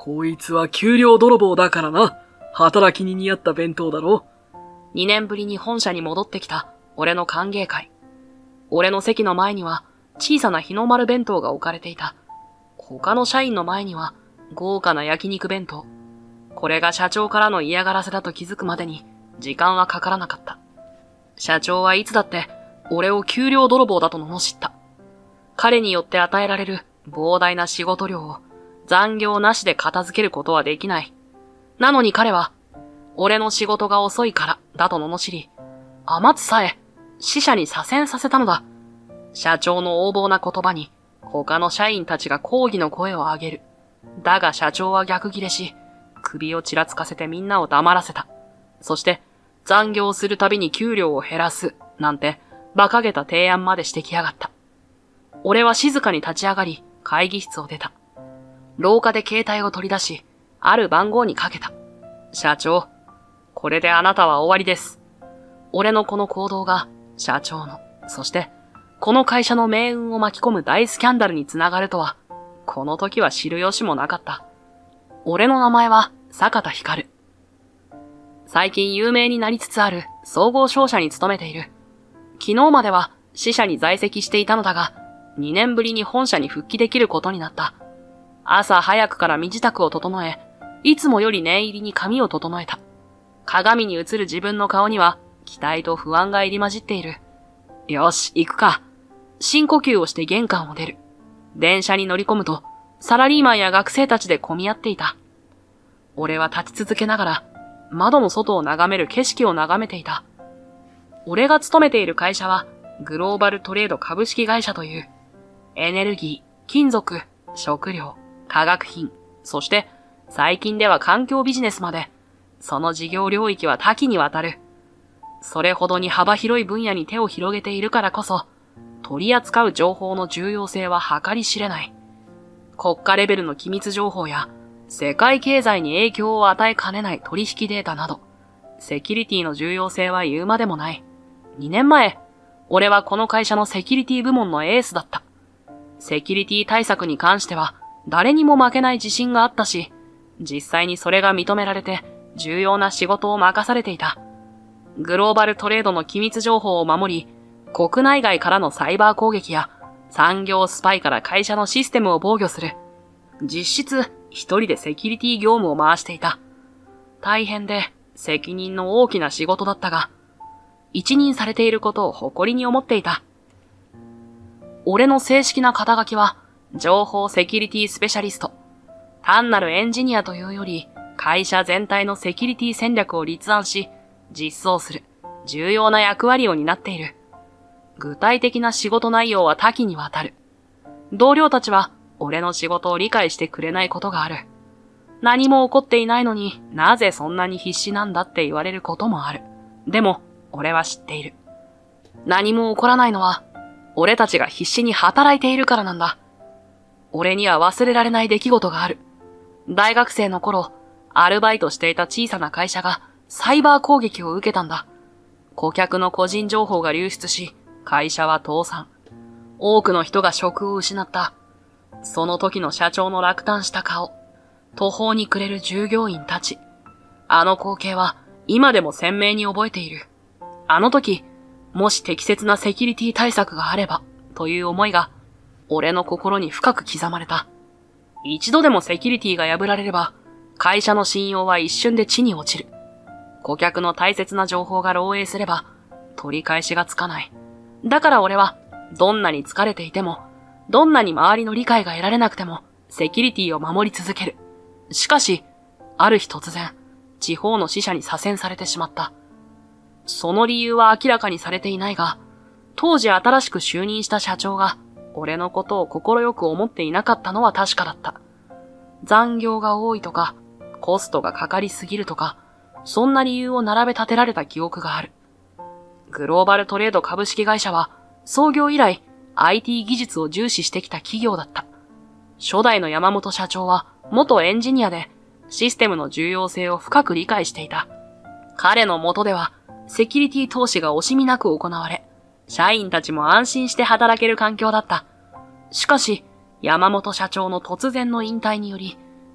こいつは給料泥棒だからな。働きに似合った弁当だろ。 2年ぶりに本社に戻ってきた俺の歓迎会。俺の席の前には小さな日の丸弁当が置かれていた。他の社員の前には豪華な焼肉弁当。これが社長からの嫌がらせだと気づくまでに時間はかからなかった。社長はいつだって俺を給料泥棒だと罵った。彼によって与えられる膨大な仕事量を残業なしで片付けることはできない。なのに彼は、俺の仕事が遅いからだと罵り、余つさえ死者に左遷させたのだ。社長の横暴な言葉に他の社員たちが抗議の声を上げる。だが社長は逆ギレし、首をちらつかせてみんなを黙らせた。そして残業するたびに給料を減らすなんて馬鹿げた提案までしてきやがった。俺は静かに立ち上がり会議室を出た。廊下で携帯を取り出し、ある番号にかけた。社長、これであなたは終わりです。俺のこの行動が社長の、そしてこの会社の命運を巻き込む大スキャンダルにつながるとは、この時は知る由もなかった。俺の名前は坂田光。最近有名になりつつある総合商社に勤めている。昨日までは支社に在籍していたのだが、2年ぶりに本社に復帰できることになった。朝早くから身支度を整え、いつもより念入りに髪を整えた。鏡に映る自分の顔には期待と不安が入り混じっている。よし、行くか。深呼吸をして玄関を出る。電車に乗り込むと、サラリーマンや学生たちで混み合っていた。俺は立ち続けながら、窓の外を眺める景色を眺めていた。俺が勤めている会社は、グローバルトレード株式会社という、エネルギー、金属、食料、化学品、そして最近では環境ビジネスまで、その事業領域は多岐にわたる。それほどに幅広い分野に手を広げているからこそ、取り扱う情報の重要性は計り知れない。国家レベルの機密情報や、世界経済に影響を与えかねない取引データなど、セキュリティの重要性は言うまでもない。2年前、俺はこの会社のセキュリティ部門のエースだった。セキュリティ対策に関しては、誰にも負けない自信があったし、実際にそれが認められて重要な仕事を任されていた。グローバルトレードの機密情報を守り、国内外からのサイバー攻撃や産業スパイから会社のシステムを防御する。実質一人でセキュリティ業務を回していた。大変で責任の大きな仕事だったが、一任されていることを誇りに思っていた。俺の正式な肩書きは、情報セキュリティスペシャリスト。単なるエンジニアというより、会社全体のセキュリティ戦略を立案し、実装する重要な役割を担っている。具体的な仕事内容は多岐にわたる。同僚たちは俺の仕事を理解してくれないことがある。何も起こっていないのになぜそんなに必死なんだって言われることもある。でも俺は知っている。何も起こらないのは俺たちが必死に働いているからなんだ。俺には忘れられない出来事がある。大学生の頃、アルバイトしていた小さな会社がサイバー攻撃を受けたんだ。顧客の個人情報が流出し、会社は倒産。多くの人が職を失った。その時の社長の落胆した顔。途方に暮れる従業員たち。あの光景は今でも鮮明に覚えている。あの時、もし適切なセキュリティ対策があれば、という思いが、俺の心に深く刻まれた。一度でもセキュリティが破られれば、会社の信用は一瞬で地に落ちる。顧客の大切な情報が漏洩すれば、取り返しがつかない。だから俺は、どんなに疲れていても、どんなに周りの理解が得られなくても、セキュリティを守り続ける。しかし、ある日突然、地方の支社に左遷されてしまった。その理由は明らかにされていないが、当時新しく就任した社長が、俺のことを快く思っていなかったのは確かだった。残業が多いとか、コストがかかりすぎるとか、そんな理由を並べ立てられた記憶がある。グローバルトレード株式会社は、創業以来 IT 技術を重視してきた企業だった。初代の山本社長は元エンジニアで、システムの重要性を深く理解していた。彼の下では、セキュリティ投資が惜しみなく行われ、社員たちも安心して働ける環境だった。しかし、山本社長の突然の引退により、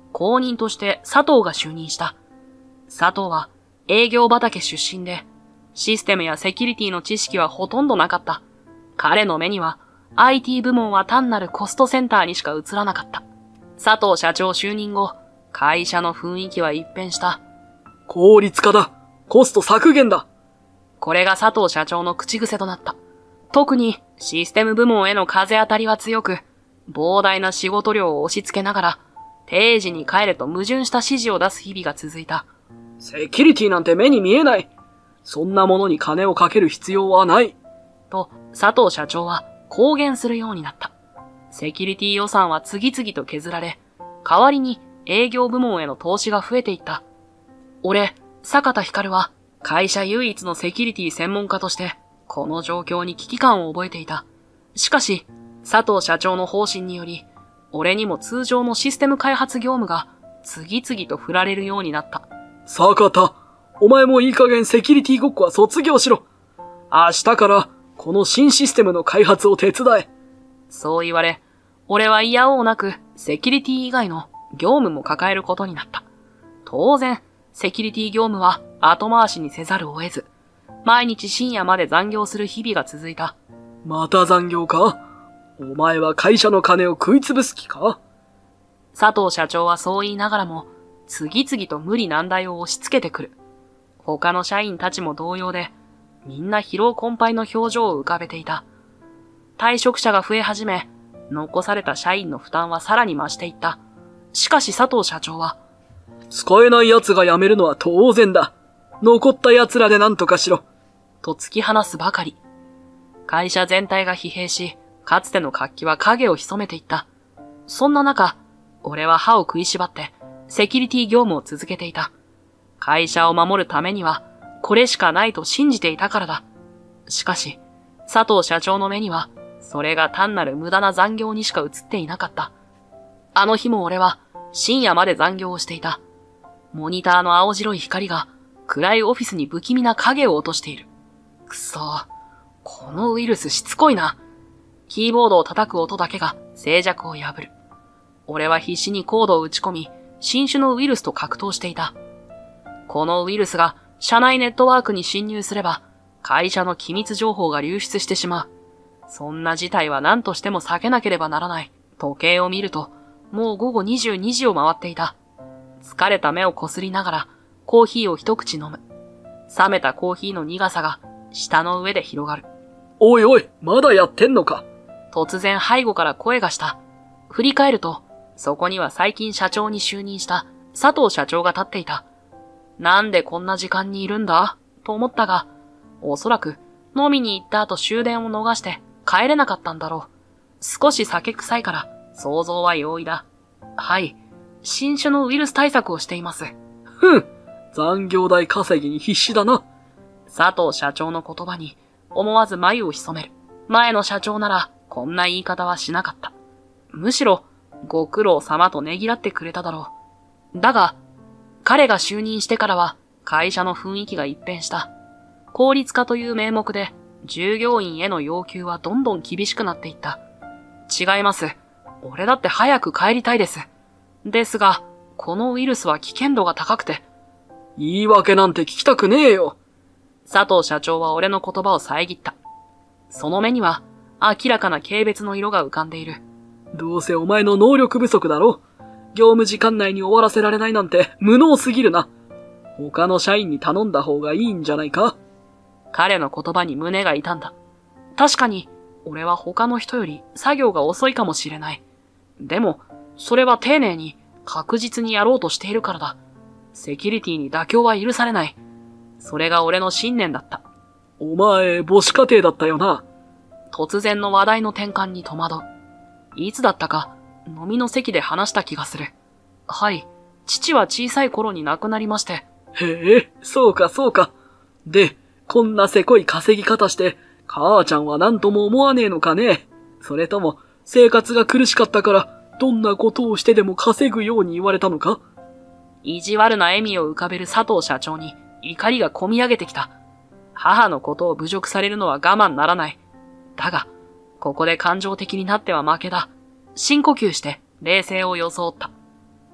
後任として佐藤が就任した。佐藤は営業畑出身で、システムやセキュリティの知識はほとんどなかった。彼の目には IT 部門は単なるコストセンターにしか映らなかった。佐藤社長就任後、会社の雰囲気は一変した。 効率化だ。コスト削減だ。 これが佐藤社長の口癖となった。特にシステム部門への風当たりは強く、膨大な仕事量を押し付けながら、定時に帰れと矛盾した指示を出す日々が続いた。 セキュリティなんて目に見えない。そんなものに金をかける必要はない。 と、佐藤社長は公言するようになった。セキュリティ予算は次々と削られ、代わりに営業部門への投資が増えていった。俺、坂田光は会社唯一のセキュリティ専門家として、この状況に危機感を覚えていた。しかし、佐藤社長の方針により、俺にも通常のシステム開発業務が次々と振られるようになった。 坂田、お前もいい加減セキュリティごっこは卒業しろ。明日からこの新システムの開発を手伝え。 そう言われ、俺は嫌おうなくセキュリティ以外の業務も抱えることになった。当然、セキュリティ業務は後回しにせざるを得ず、毎日深夜まで残業する日々が続いた。 また残業か？お前は会社の金を食いつぶす気か？ 佐藤社長はそう言いながらも、次々と無理難題を押し付けてくる。他の社員たちも同様で、みんな疲労困憊の表情を浮かべていた。退職者が増え始め、残された社員の負担はさらに増していった。しかし佐藤社長は、 使えない奴が辞めるのは当然だ。残った奴らで何とかしろ。 と突き放すばかり。会社全体が疲弊し、かつての活気は影を潜めていった。そんな中、俺は歯を食いしばって、セキュリティ業務を続けていた。会社を守るためには、これしかないと信じていたからだ。しかし、佐藤社長の目には、それが単なる無駄な残業にしか映っていなかった。あの日も俺は、深夜まで残業をしていた。モニターの青白い光が、暗いオフィスに不気味な影を落としている。くそー。このウイルスしつこいな。キーボードを叩く音だけが静寂を破る。俺は必死にコードを打ち込み、新種のウイルスと格闘していた。このウイルスが社内ネットワークに侵入すれば、会社の機密情報が流出してしまう。そんな事態は何としても避けなければならない。時計を見ると、もう午後22時を回っていた。疲れた目をこすりながら、コーヒーを一口飲む。冷めたコーヒーの苦さが、舌の上で広がる。 おいおい、まだやってんのか？ 突然背後から声がした。振り返ると、そこには最近社長に就任した佐藤社長が立っていた。なんでこんな時間にいるんだと思ったが、おそらく飲みに行った後終電を逃して帰れなかったんだろう。少し酒臭いから想像は容易だ。はい、新種のウイルス対策をしています。 ふん、残業代稼ぎに必死だな。 佐藤社長の言葉に思わず眉を潜める。前の社長ならこんな言い方はしなかった。むしろ、ご苦労様とねぎらってくれただろう。だが、彼が就任してからは会社の雰囲気が一変した。効率化という名目で従業員への要求はどんどん厳しくなっていった。違います。俺だって早く帰りたいです。ですが、このウイルスは危険度が高くて。 言い訳なんて聞きたくねえよ。 佐藤社長は俺の言葉を遮った。その目には明らかな軽蔑の色が浮かんでいる。 どうせお前の能力不足だろ。業務時間内に終わらせられないなんて無能すぎるな。他の社員に頼んだ方がいいんじゃないか？ 彼の言葉に胸が痛んだ。確かに、俺は他の人より作業が遅いかもしれない。でも、それは丁寧に確実にやろうとしているからだ。セキュリティに妥協は許されない。それが俺の信念だった。 お前、母子家庭だったよな。 突然の話題の転換に戸惑う。いつだったか、飲みの席で話した気がする。はい、父は小さい頃に亡くなりまして。 へえ、そうかそうか。で、こんなせこい稼ぎ方して、母ちゃんは何とも思わねえのかね。それとも、生活が苦しかったから、どんなことをしてでも稼ぐように言われたのか？ 意地悪な笑みを浮かべる佐藤社長に怒りがこみ上げてきた。母のことを侮辱されるのは我慢ならない。だが、ここで感情的になっては負けだ。深呼吸して冷静を装った。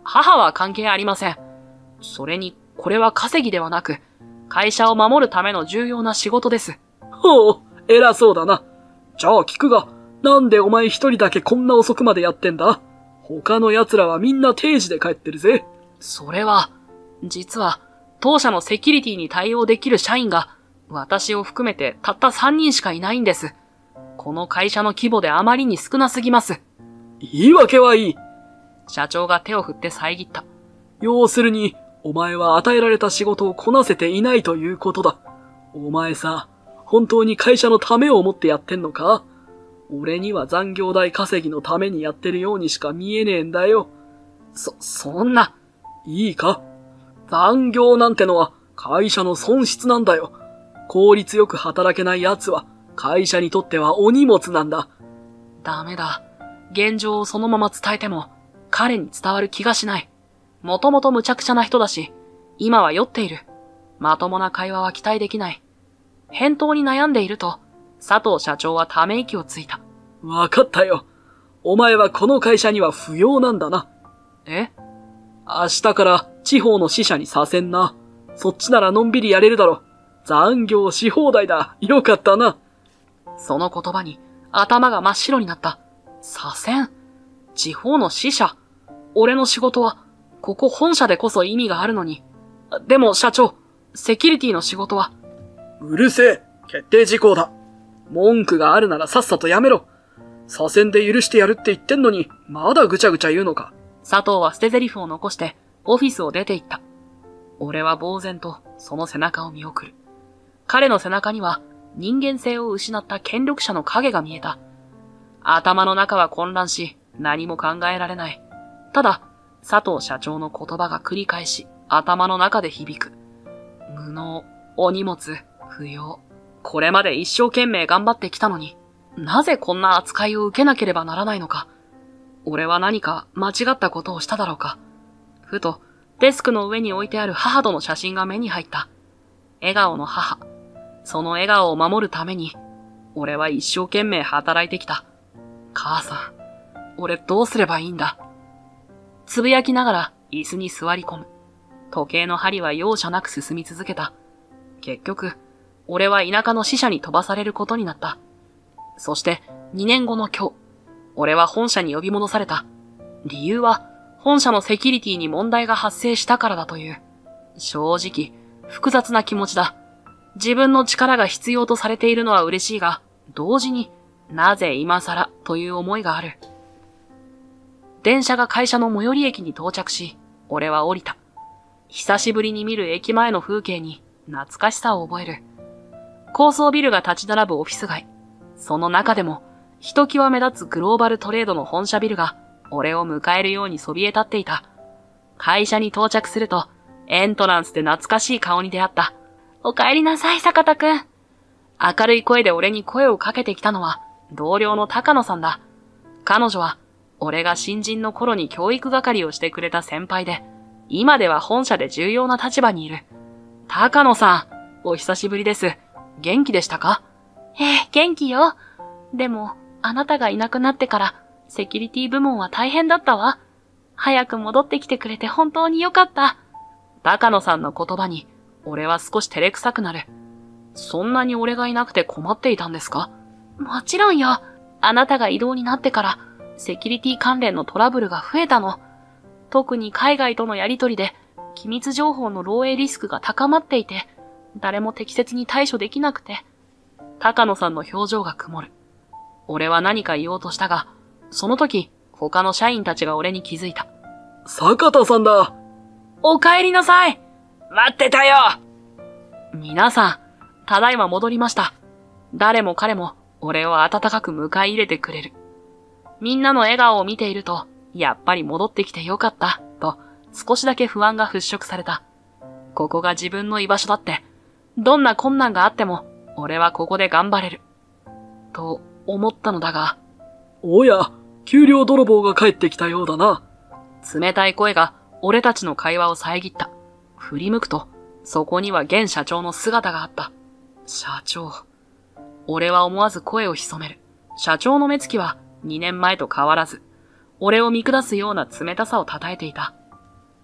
母は関係ありません。それに、これは稼ぎではなく、会社を守るための重要な仕事です。 ほう、偉そうだな。じゃあ聞くが、なんでお前一人だけこんな遅くまでやってんだ？他の奴らはみんな定時で帰ってるぜ。 それは、実は、当社のセキュリティに対応できる社員が、私を含めてたった3人しかいないんです。この会社の規模であまりに少なすぎます。 言い訳はいい。 社長が手を振って遮った。 要するに、お前は与えられた仕事をこなせていないということだ。お前さ、本当に会社のためを思ってやってんのか？俺には残業代稼ぎのためにやってるようにしか見えねえんだよ。 そんな。 いいか？残業なんてのは会社の損失なんだよ。効率よく働けない奴は会社にとってはお荷物なんだ。 ダメだ。現状をそのまま伝えても彼に伝わる気がしない。もともと無茶苦茶な人だし、今は酔っている。まともな会話は期待できない。返答に悩んでいると、佐藤社長はため息をついた。 わかったよ。お前はこの会社には不要なんだな。 え？ 明日から地方の支社にさせんな。そっちならのんびりやれるだろ。残業し放題だ。よかったな。 その言葉に頭が真っ白になった。左遷？地方の支社？俺の仕事は、ここ本社でこそ意味があるのに。でも社長、セキュリティの仕事は。 うるせえ。決定事項だ。文句があるならさっさとやめろ。左遷で許してやるって言ってんのに、まだぐちゃぐちゃ言うのか。 佐藤は捨て台詞を残してオフィスを出て行った。俺は呆然とその背中を見送る。彼の背中には人間性を失った権力者の影が見えた。頭の中は混乱し、何も考えられない。ただ、佐藤社長の言葉が繰り返し、頭の中で響く。無能、お荷物、不要。これまで一生懸命頑張ってきたのに、なぜこんな扱いを受けなければならないのか。俺は何か間違ったことをしただろうか。ふと、デスクの上に置いてある母との写真が目に入った。笑顔の母。その笑顔を守るために、俺は一生懸命働いてきた。母さん、俺どうすればいいんだ。つぶやきながら椅子に座り込む。時計の針は容赦なく進み続けた。結局、俺は田舎の支社に飛ばされることになった。そして2年後の今日、俺は本社に呼び戻された。理由は、本社のセキュリティに問題が発生したからだという。正直、複雑な気持ちだ。自分の力が必要とされているのは嬉しいが、同時になぜ今更という思いがある。電車が会社の最寄り駅に到着し、俺は降りた。久しぶりに見る駅前の風景に懐かしさを覚える。高層ビルが立ち並ぶオフィス街。その中でも、ひときわ目立つグローバルトレードの本社ビルが、俺を迎えるようにそびえ立っていた。会社に到着すると、エントランスで懐かしい顔に出会った。お帰りなさい、坂田くん。明るい声で俺に声をかけてきたのは、同僚の高野さんだ。彼女は、俺が新人の頃に教育係をしてくれた先輩で、今では本社で重要な立場にいる。高野さん、お久しぶりです。元気でしたか？ 元気よ。でも、あなたがいなくなってから、セキュリティ部門は大変だったわ。早く戻ってきてくれて本当によかった。 高野さんの言葉に、俺は少し照れくさくなる。そんなに俺がいなくて困っていたんですか？ もちろんよ。あなたが異動になってから、セキュリティ関連のトラブルが増えたの。特に海外とのやりとりで、機密情報の漏洩リスクが高まっていて、誰も適切に対処できなくて。 高野さんの表情が曇る。俺は何か言おうとしたが、その時、他の社員たちが俺に気づいた。 坂田さんだ。 お帰りなさい。待ってたよ。皆さん、ただいま戻りました。誰も彼も俺を温かく迎え入れてくれる。みんなの笑顔を見ていると、やっぱり戻ってきてよかった、と少しだけ不安が払拭された。ここが自分の居場所だって、どんな困難があっても、俺はここで頑張れる。と思ったのだが。 おや、給料泥棒が帰ってきたようだな。 冷たい声が俺たちの会話を遮った。振り向くと、そこには現社長の姿があった。社長。俺は思わず声を潜める。社長の目つきは2年前と変わらず、俺を見下すような冷たさをたたえていた。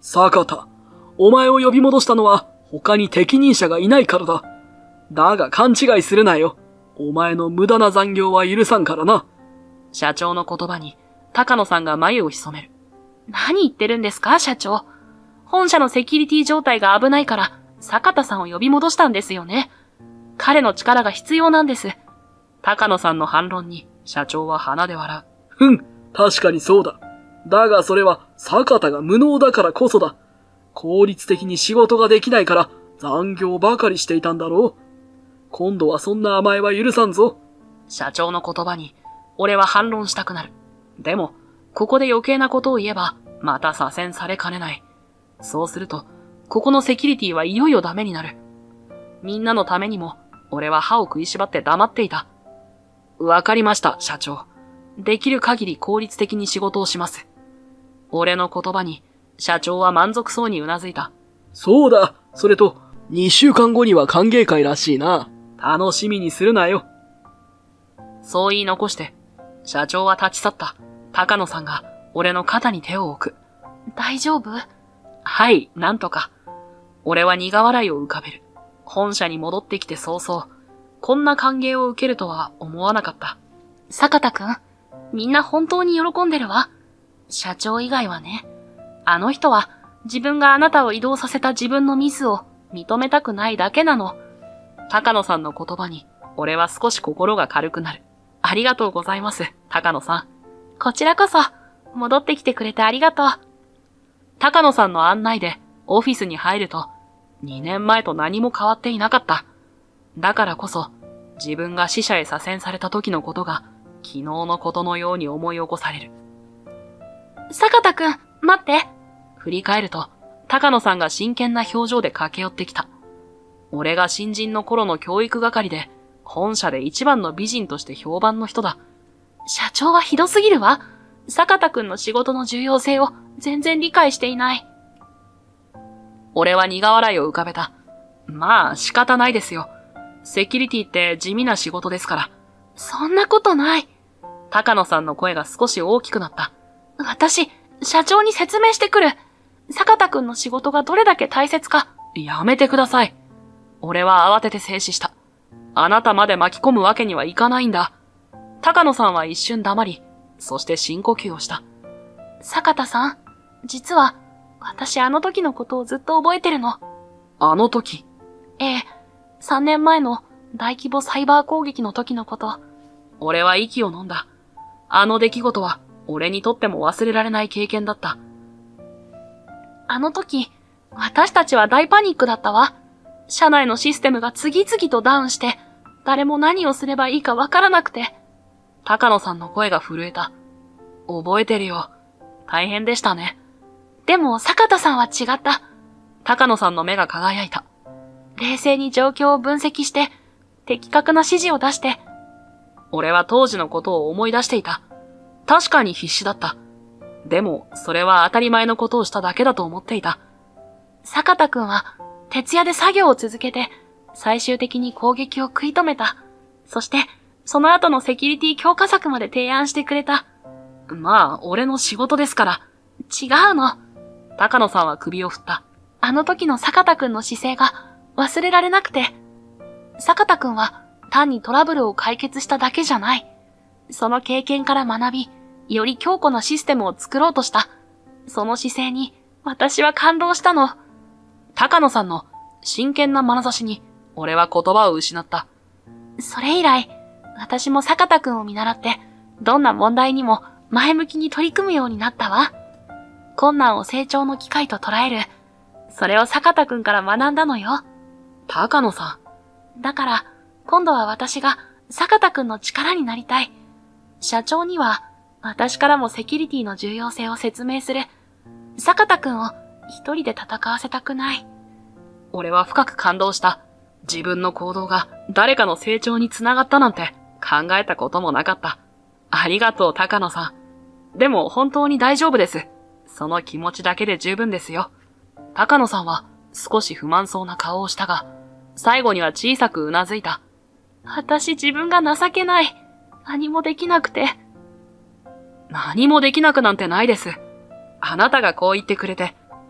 坂田、お前を呼び戻したのは他に適任者がいないからだ。だが勘違いするなよ。お前の無駄な残業は許さんからな。 社長の言葉に高野さんが眉を潜める。 何言ってるんですか、社長。本社のセキュリティ状態が危ないから、坂田さんを呼び戻したんですよね。彼の力が必要なんです。 高野さんの反論に社長は鼻で笑う。確かにそうだ。だがそれは坂田が無能だからこそだ。効率的に仕事ができないから残業ばかりしていたんだろう。今度はそんな甘えは許さんぞ。 社長の言葉に俺は反論したくなる。でも、ここで余計なことを言えばまた左遷されかねない。そうすると、ここのセキュリティはいよいよダメになる。みんなのためにも俺は歯を食いしばって黙っていた。わかりました、社長。できる限り効率的に仕事をします。俺の言葉に社長は満足そうにうなずいた。 そうだ。それと、2週間後には歓迎会らしいな。楽しみにするなよ。 そう言い残して、社長は立ち去った。高野さんが俺の肩に手を置く。 大丈夫？ はい、なんとか。俺は苦笑いを浮かべる。本社に戻ってきて早々、こんな歓迎を受けるとは思わなかった。 坂田くん、みんな本当に喜んでるわ。社長以外はね。あの人は自分があなたを移動させた自分のミスを認めたくないだけなの。 高野さんの言葉に俺は少し心が軽くなる。ありがとうございます、高野さん。 こちらこそ、戻ってきてくれてありがとう。 高野さんの案内でオフィスに入ると、2年前と何も変わっていなかった。だからこそ、自分が死者へ左遷された時のことが、昨日のことのように思い起こされる。 坂田くん、待って。 振り返ると、高野さんが真剣な表情で駆け寄ってきた。俺が新人の頃の教育係で、本社で一番の美人として評判の人だ。 社長はひどすぎるわ。坂田くんの仕事の重要性を全然理解していない。 俺は苦笑いを浮かべた。まあ仕方ないですよ。セキュリティって地味な仕事ですから。 そんなことない。 高野さんの声が少し大きくなった。 私、社長に説明してくる。坂田くんの仕事がどれだけ大切か。 やめてください。俺は慌てて静止した。あなたまで巻き込むわけにはいかないんだ。高野さんは一瞬黙り、そして深呼吸をした。 坂田さん、実は、私あの時のことをずっと覚えてるの。 あの時？ ええ、3年前の大規模サイバー攻撃の時のこと。 俺は息を飲んだ。あの出来事は、俺にとっても忘れられない経験だった。 あの時、私たちは大パニックだったわ。社内のシステムが次々とダウンして、誰も何をすればいいかわからなくて。 高野さんの声が震えた。覚えてるよ。大変でしたね。 でも、坂田さんは違った。 高野さんの目が輝いた。 冷静に状況を分析して、的確な指示を出して。 俺は当時のことを思い出していた。確かに必死だった。でも、それは当たり前のことをしただけだと思っていた。 坂田くんは、徹夜で作業を続けて、最終的に攻撃を食い止めた。そして、その後のセキュリティ強化策まで提案してくれた。 まあ、俺の仕事ですから。 違うの。 高野さんは首を振った。 あの時の坂田くんの姿勢が忘れられなくて。坂田くんは単にトラブルを解決しただけじゃない。その経験から学び、より強固なシステムを作ろうとした。その姿勢に私は感動したの。 高野さんの真剣な眼差しに俺は言葉を失った。 それ以来、私も坂田くんを見習って、どんな問題にも前向きに取り組むようになったわ。困難を成長の機会と捉える。それを坂田くんから学んだのよ。 高野さん。だから、今度は私が坂田くんの力になりたい。社長には、私からもセキュリティの重要性を説明する。坂田くんを一人で戦わせたくない。 俺は深く感動した。自分の行動が誰かの成長につながったなんて考えたこともなかった。ありがとう、高野さん。でも本当に大丈夫です。その気持ちだけで十分ですよ。高野さんは少し不満そうな顔をしたが、最後には小さくうなずいた。 私自分が情けない。何もできなくて。 何もできなくなんてないです。あなたがこう言ってくれて、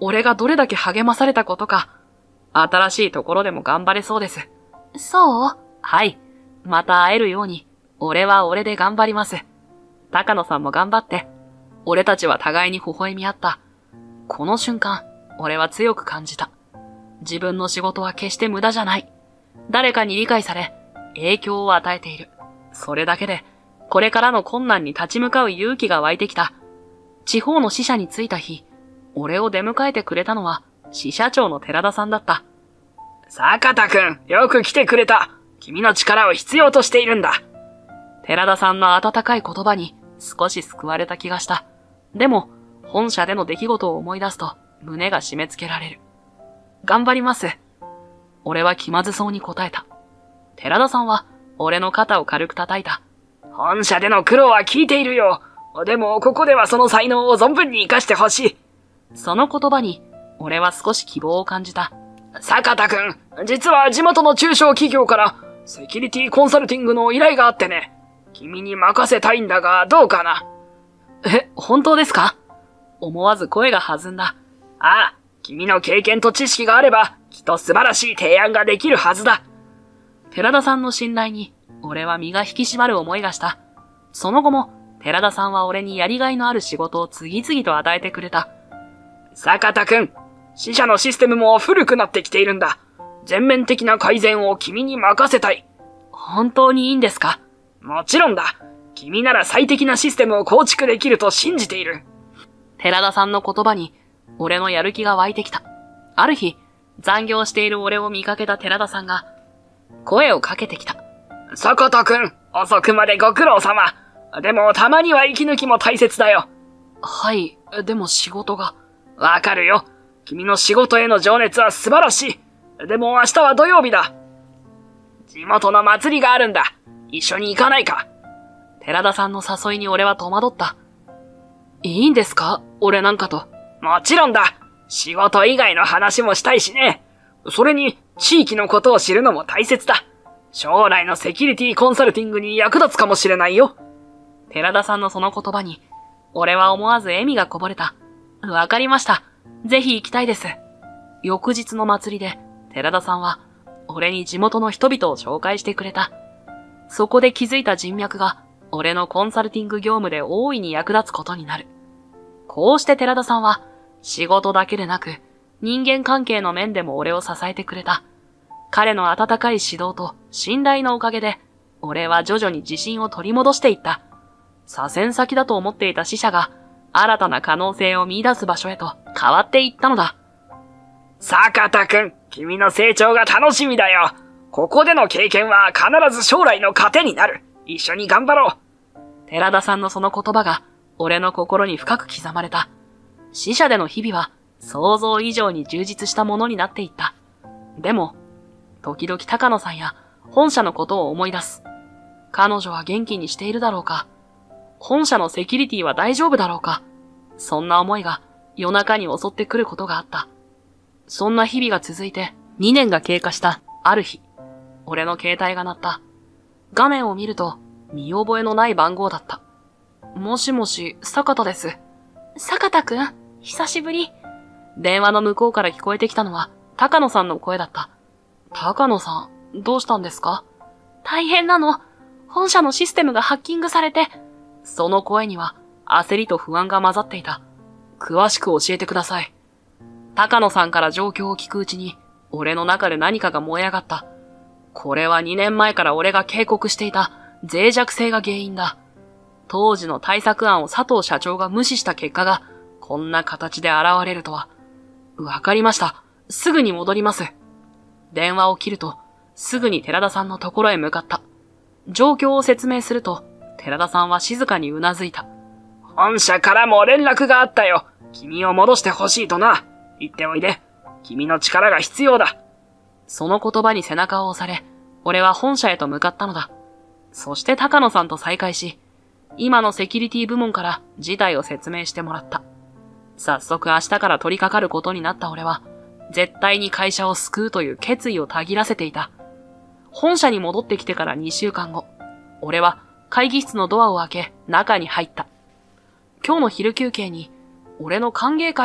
俺がどれだけ励まされたことか。新しいところでも頑張れそうです。 そう？ はい。また会えるように、俺は俺で頑張ります。高野さんも頑張って。俺たちは互いに微笑み合った。この瞬間、俺は強く感じた。自分の仕事は決して無駄じゃない。誰かに理解され、影響を与えている。それだけで、これからの困難に立ち向かう勇気が湧いてきた。地方の支社に着いた日、俺を出迎えてくれたのは、支社長の寺田さんだった。 坂田くん、よく来てくれた。君の力を必要としているんだ。 寺田さんの温かい言葉に少し救われた気がした。でも、本社での出来事を思い出すと胸が締め付けられる。頑張ります。俺は気まずそうに答えた。寺田さんは俺の肩を軽く叩いた。 本社での苦労は聞いているよ。でも、ここではその才能を存分に活かしてほしい。 その言葉に、俺は少し希望を感じた。 坂田くん、実は地元の中小企業から、セキュリティコンサルティングの依頼があってね。君に任せたいんだが、どうかな。 本当ですか？思わず声が弾んだ。 ああ、君の経験と知識があれば、きっと素晴らしい提案ができるはずだ。 寺田さんの信頼に、俺は身が引き締まる思いがした。その後も、寺田さんは俺にやりがいのある仕事を次々と与えてくれた。 坂田くん、支社のシステムも古くなってきているんだ。全面的な改善を君に任せたい。 本当にいいんですか？ もちろんだ。君なら最適なシステムを構築できると信じている。 寺田さんの言葉に、俺のやる気が湧いてきた。ある日、残業している俺を見かけた寺田さんが、声をかけてきた。 坂田くん、遅くまでご苦労様。でも、たまには息抜きも大切だよ。 はい、でも仕事が。 わかるよ。君の仕事への情熱は素晴らしい。でも明日は土曜日だ。地元の祭りがあるんだ。一緒に行かないか。 寺田さんの誘いに俺は戸惑った。いいんですか？俺なんかと。 もちろんだ。仕事以外の話もしたいしね。それに、地域のことを知るのも大切だ。将来のセキュリティコンサルティングに役立つかもしれないよ。 寺田さんのその言葉に、俺は思わず笑みがこぼれた。わかりました。ぜひ行きたいです。翌日の祭りで、寺田さんは、俺に地元の人々を紹介してくれた。そこで築いた人脈が、俺のコンサルティング業務で大いに役立つことになる。こうして寺田さんは、仕事だけでなく、人間関係の面でも俺を支えてくれた。彼の温かい指導と信頼のおかげで、俺は徐々に自信を取り戻していった。左遷先だと思っていた支社が、新たな可能性を見出す場所へと変わっていったのだ。 坂田くん、君の成長が楽しみだよ。ここでの経験は必ず将来の糧になる。一緒に頑張ろう。 寺田さんのその言葉が、俺の心に深く刻まれた。支社での日々は、想像以上に充実したものになっていった。でも、時々高野さんや本社のことを思い出す。彼女は元気にしているだろうか。本社のセキュリティは大丈夫だろうか。そんな思いが夜中に襲ってくることがあった。そんな日々が続いて2年が経過したある日、俺の携帯が鳴った。画面を見ると見覚えのない番号だった。もしもし、坂田です。 坂田くん、久しぶり。 電話の向こうから聞こえてきたのは高野さんの声だった。高野さん、どうしたんですか？ 大変なの。本社のシステムがハッキングされて。 その声には焦りと不安が混ざっていた。詳しく教えてください。高野さんから状況を聞くうちに、俺の中で何かが燃え上がった。これは2年前から俺が警告していた脆弱性が原因だ。当時の対策案を佐藤社長が無視した結果が、こんな形で現れるとは。わかりました。すぐに戻ります。電話を切ると、すぐに寺田さんのところへ向かった。状況を説明すると、寺田さんは静かにうなずいた。 本社からも連絡があったよ。君を戻してほしいとな。言っておいで。君の力が必要だ。 その言葉に背中を押され、俺は本社へと向かったのだ。そして高野さんと再会し、今のセキュリティ部門から事態を説明してもらった。早速明日から取り掛かることになった俺は、絶対に会社を救うという決意をたぎらせていた。本社に戻ってきてから2週間後、俺は会議室のドアを開け中に入った。今日の昼休憩に、俺の歓迎会を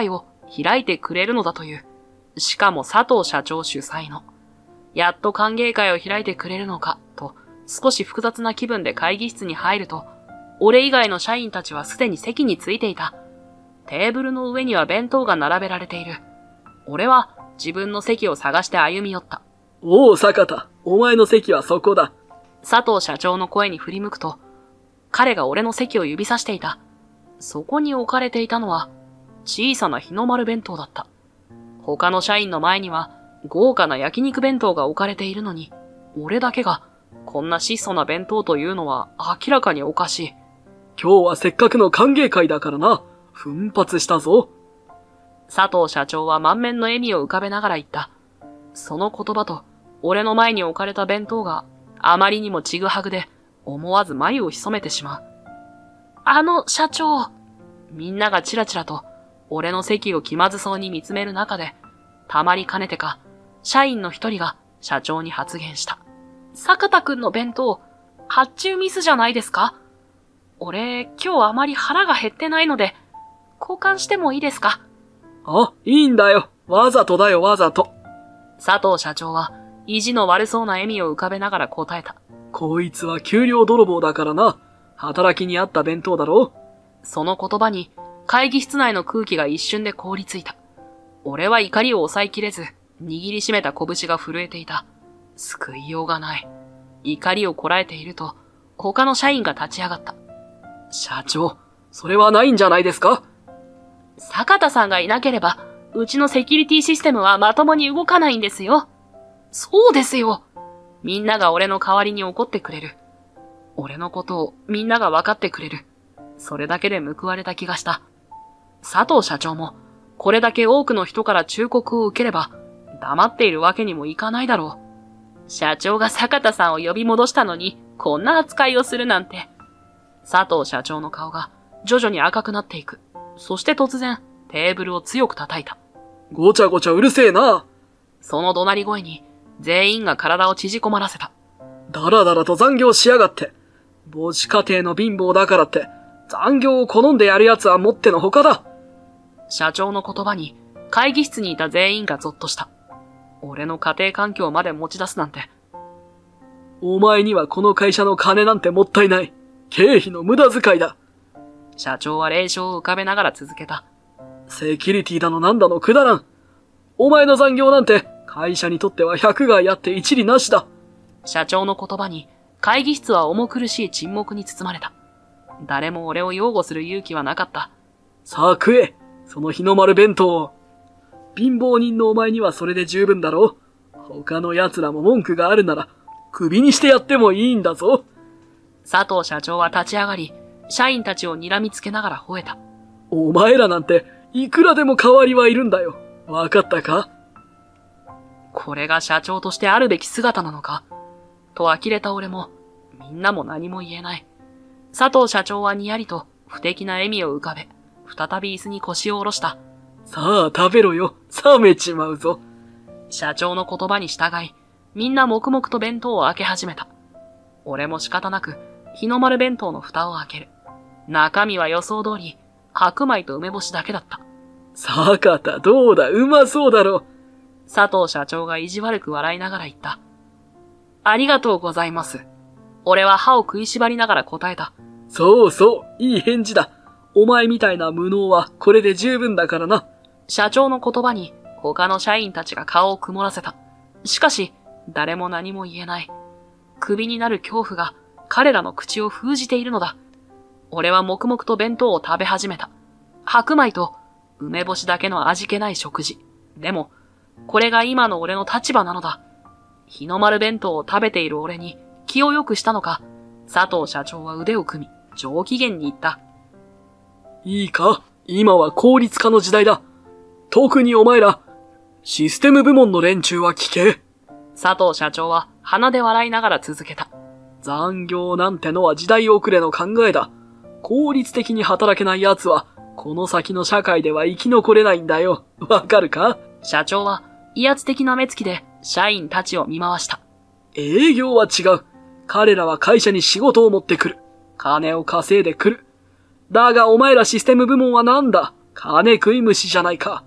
開いてくれるのだという。しかも佐藤社長主催の。やっと歓迎会を開いてくれるのか、と少し複雑な気分で会議室に入ると、俺以外の社員たちはすでに席に着いていた。テーブルの上には弁当が並べられている。俺は自分の席を探して歩み寄った。 おう、坂田。お前の席はそこだ。 佐藤社長の声に振り向くと、彼が俺の席を指さしていた。そこに置かれていたのは、小さな日の丸弁当だった。他の社員の前には、豪華な焼肉弁当が置かれているのに、俺だけが、こんな質素な弁当というのは明らかにおかしい。 今日はせっかくの歓迎会だからな。奮発したぞ。 佐藤社長は満面の笑みを浮かべながら言った。その言葉と、俺の前に置かれた弁当があまりにもちぐはぐで、思わず眉を潜めてしまう。社長。みんながチラチラと、俺の席を気まずそうに見つめる中で、たまりかねてか、社員の一人が社長に発言した。坂田くんの弁当、発注ミスじゃないですか？俺、今日あまり腹が減ってないので、交換してもいいですか？ あ、いいんだよ。わざとだよ、わざと。 佐藤社長は、意地の悪そうな笑みを浮かべながら答えた。 こいつは給料泥棒だからな。働きに合った弁当だろ。 その言葉に、会議室内の空気が一瞬で凍りついた。俺は怒りを抑えきれず、握りしめた拳が震えていた。救いようがない。怒りをこらえていると、他の社員が立ち上がった。 社長、それはないんじゃないですか？ 坂田さんがいなければ、うちのセキュリティシステムはまともに動かないんですよ。そうですよ。みんなが俺の代わりに怒ってくれる。俺のことをみんなが分かってくれる。それだけで報われた気がした。佐藤社長も、これだけ多くの人から忠告を受ければ、黙っているわけにもいかないだろう。社長が坂田さんを呼び戻したのに、こんな扱いをするなんて。佐藤社長の顔が徐々に赤くなっていく。そして突然、テーブルを強く叩いた。 ごちゃごちゃうるせえな。 その怒鳴り声に、全員が体を縮こまらせた。 だらだらと残業しやがって。母子家庭の貧乏だからって、残業を好んでやる奴はもってのほかだ。 社長の言葉に、会議室にいた全員がゾッとした。俺の家庭環境まで持ち出すなんて。 お前にはこの会社の金なんてもったいない。経費の無駄遣いだ。 社長は冷笑を浮かべながら続けた。 セキュリティだのなんだのくだらん。お前の残業なんて会社にとっては百害あって一理なしだ。 社長の言葉に会議室は重苦しい沈黙に包まれた。誰も俺を擁護する勇気はなかった。 さあ食え、その日の丸弁当を。貧乏人のお前にはそれで十分だろう。他の奴らも文句があるなら、クビにしてやってもいいんだぞ。 佐藤社長は立ち上がり、社員たちを睨みつけながら吠えた。 お前らなんて、いくらでも代わりはいるんだよ。わかったか？ これが社長としてあるべき姿なのかと呆れた俺も、みんなも何も言えない。佐藤社長はにやりと不敵な笑みを浮かべ、再び椅子に腰を下ろした。 さあ食べろよ。冷めちまうぞ。 社長の言葉に従い、みんな黙々と弁当を開け始めた。俺も仕方なく、日の丸弁当の蓋を開ける。中身は予想通り、白米と梅干しだけだった。 坂田どうだ、うまそうだろ。 佐藤社長が意地悪く笑いながら言った。ありがとうございます。俺は歯を食いしばりながら答えた。 そうそう、いい返事だ。お前みたいな無能はこれで十分だからな。 社長の言葉に他の社員たちが顔を曇らせた。しかし、誰も何も言えない。クビになる恐怖が彼らの口を封じているのだ。俺は黙々と弁当を食べ始めた。白米と梅干しだけの味気ない食事。でも、これが今の俺の立場なのだ。日の丸弁当を食べている俺に気を良くしたのか、佐藤社長は腕を組み、上機嫌に言った。 いいか、今は効率化の時代だ。特にお前ら、システム部門の連中は聞け。 佐藤社長は鼻で笑いながら続けた。 残業なんてのは時代遅れの考えだ。効率的に働けない奴は、この先の社会では生き残れないんだよ。わかるか？ 社長は威圧的な目つきで社員たちを見回した。 営業は違う。彼らは会社に仕事を持ってくる。金を稼いでくる。だがお前らシステム部門はなんだ？金食い虫じゃないか。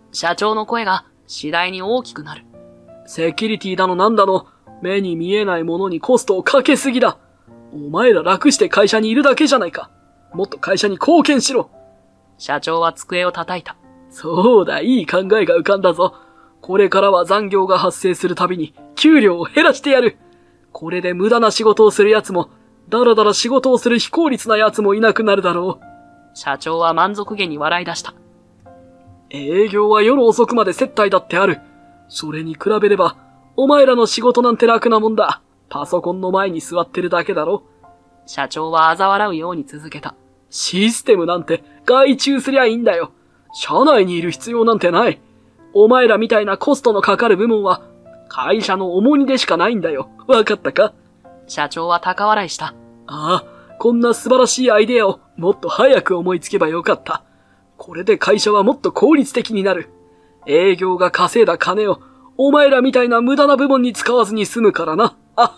社長の声が次第に大きくなる。 セキュリティだのなんだの、目に見えないものにコストをかけすぎだ。お前ら楽して会社にいるだけじゃないか。もっと会社に貢献しろ。 社長は机を叩いた。 そうだ、いい考えが浮かんだぞ。これからは残業が発生するたびに給料を減らしてやる。これで無駄な仕事をする奴も、だらだら仕事をする非効率な奴もいなくなるだろう。 社長は満足げに笑い出した。 営業は夜遅くまで接待だってある。それに比べれば、お前らの仕事なんて楽なもんだ。パソコンの前に座ってるだけだろ。 社長は嘲笑うように続けた。 システムなんて外注すりゃいいんだよ。社内にいる必要なんてない。お前らみたいなコストのかかる部門は、会社の重荷でしかないんだよ。わかったか？ 社長は高笑いした。 ああ、こんな素晴らしいアイデアをもっと早く思いつけばよかった。これで会社はもっと効率的になる。営業が稼いだ金を、お前らみたいな無駄な部門に使わずに済むからな。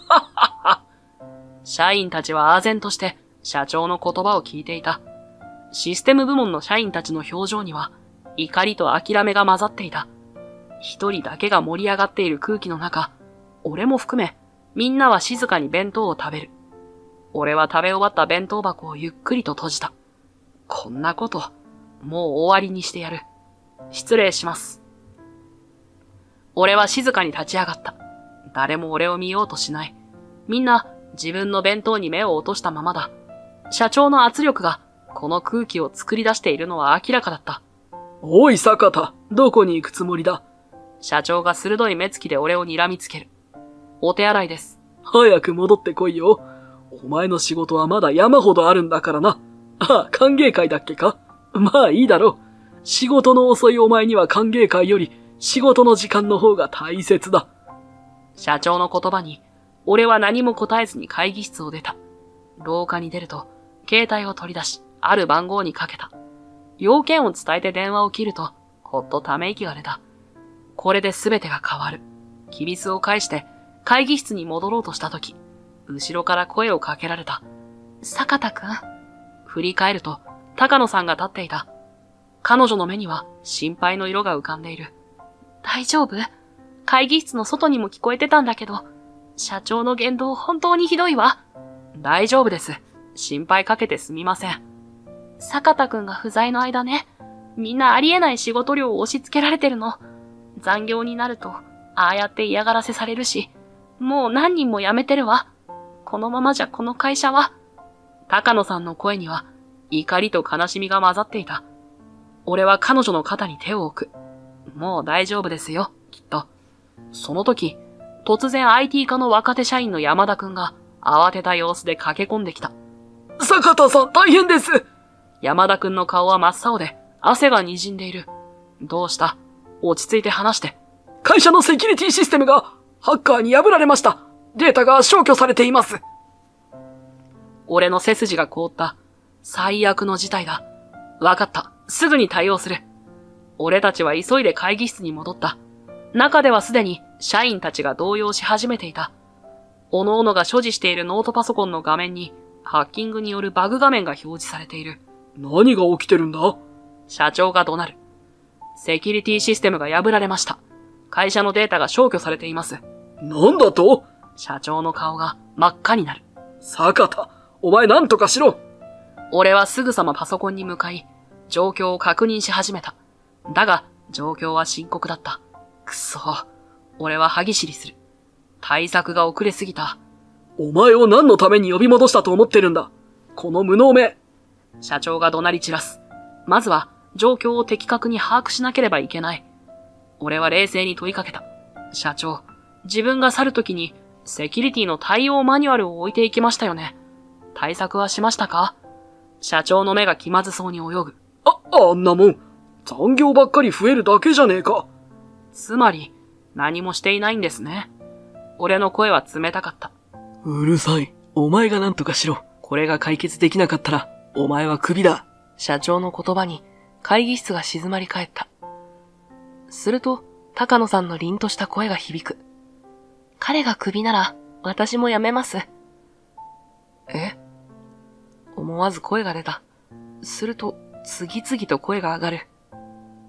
社員たちは唖然として社長の言葉を聞いていた。システム部門の社員たちの表情には怒りと諦めが混ざっていた。一人だけが盛り上がっている空気の中、俺も含めみんなは静かに弁当を食べる。俺は食べ終わった弁当箱をゆっくりと閉じた。こんなこと、もう終わりにしてやる。失礼します。俺は静かに立ち上がった。誰も俺を見ようとしない。みんな自分の弁当に目を落としたままだ。社長の圧力がこの空気を作り出しているのは明らかだった。 おい坂田、どこに行くつもりだ？ 社長が鋭い目つきで俺を睨みつける。お手洗いです。 早く戻ってこいよ。お前の仕事はまだ山ほどあるんだからな。ああ、歓迎会だっけか？まあいいだろう。仕事の遅いお前には歓迎会より仕事の時間の方が大切だ。 社長の言葉に、俺は何も答えずに会議室を出た。廊下に出ると、携帯を取り出し、ある番号にかけた。要件を伝えて電話を切ると、ほっとため息が出た。これで全てが変わる。きびすを返して会議室に戻ろうとしたとき、後ろから声をかけられた。坂田くん。振り返ると、高野さんが立っていた。彼女の目には心配の色が浮かんでいる。大丈夫？会議室の外にも聞こえてたんだけど、社長の言動本当にひどいわ。大丈夫です。心配かけてすみません。坂田くんが不在の間ね、みんなありえない仕事量を押し付けられてるの。残業になると、ああやって嫌がらせされるし、もう何人も辞めてるわ。このままじゃこの会社は。高野さんの声には、怒りと悲しみが混ざっていた。俺は彼女の肩に手を置く。もう大丈夫ですよ、きっと。その時、突然 IT 科の若手社員の山田くんが慌てた様子で駆け込んできた。 坂田さん大変です。 山田くんの顔は真っ青で汗が滲んでいる。どうした？落ち着いて話して。 会社のセキュリティシステムがハッカーに破られました。データが消去されています。 俺の背筋が凍った。最悪の事態だ。わかった。すぐに対応する。俺たちは急いで会議室に戻った。中ではすでに社員たちが動揺し始めていた。各々が所持しているノートパソコンの画面にハッキングによるバグ画面が表示されている。 何が起きてるんだ？ 社長が怒鳴る。セキュリティシステムが破られました。会社のデータが消去されています。 なんだと？ 社長の顔が真っ赤になる。 坂田、お前何とかしろ。 俺はすぐさまパソコンに向かい、状況を確認し始めた。だが、状況は深刻だった。くそ、俺は歯ぎしりする。対策が遅れすぎた。 お前を何のために呼び戻したと思ってるんだ。この無能め。 社長が怒鳴り散らす。まずは、状況を的確に把握しなければいけない。俺は冷静に問いかけた。社長、自分が去るときに、セキュリティの対応マニュアルを置いていきましたよね。対策はしましたか？社長の目が気まずそうに泳ぐ。 あんなもん、残業ばっかり増えるだけじゃねえか。 つまり、何もしていないんですね。俺の声は冷たかった。 うるさい。お前が何とかしろ。これが解決できなかったら、お前はクビだ。 社長の言葉に、会議室が静まり返った。すると、高野さんの凛とした声が響く。彼がクビなら、私も辞めます。え？思わず声が出た。すると、次々と声が上がる。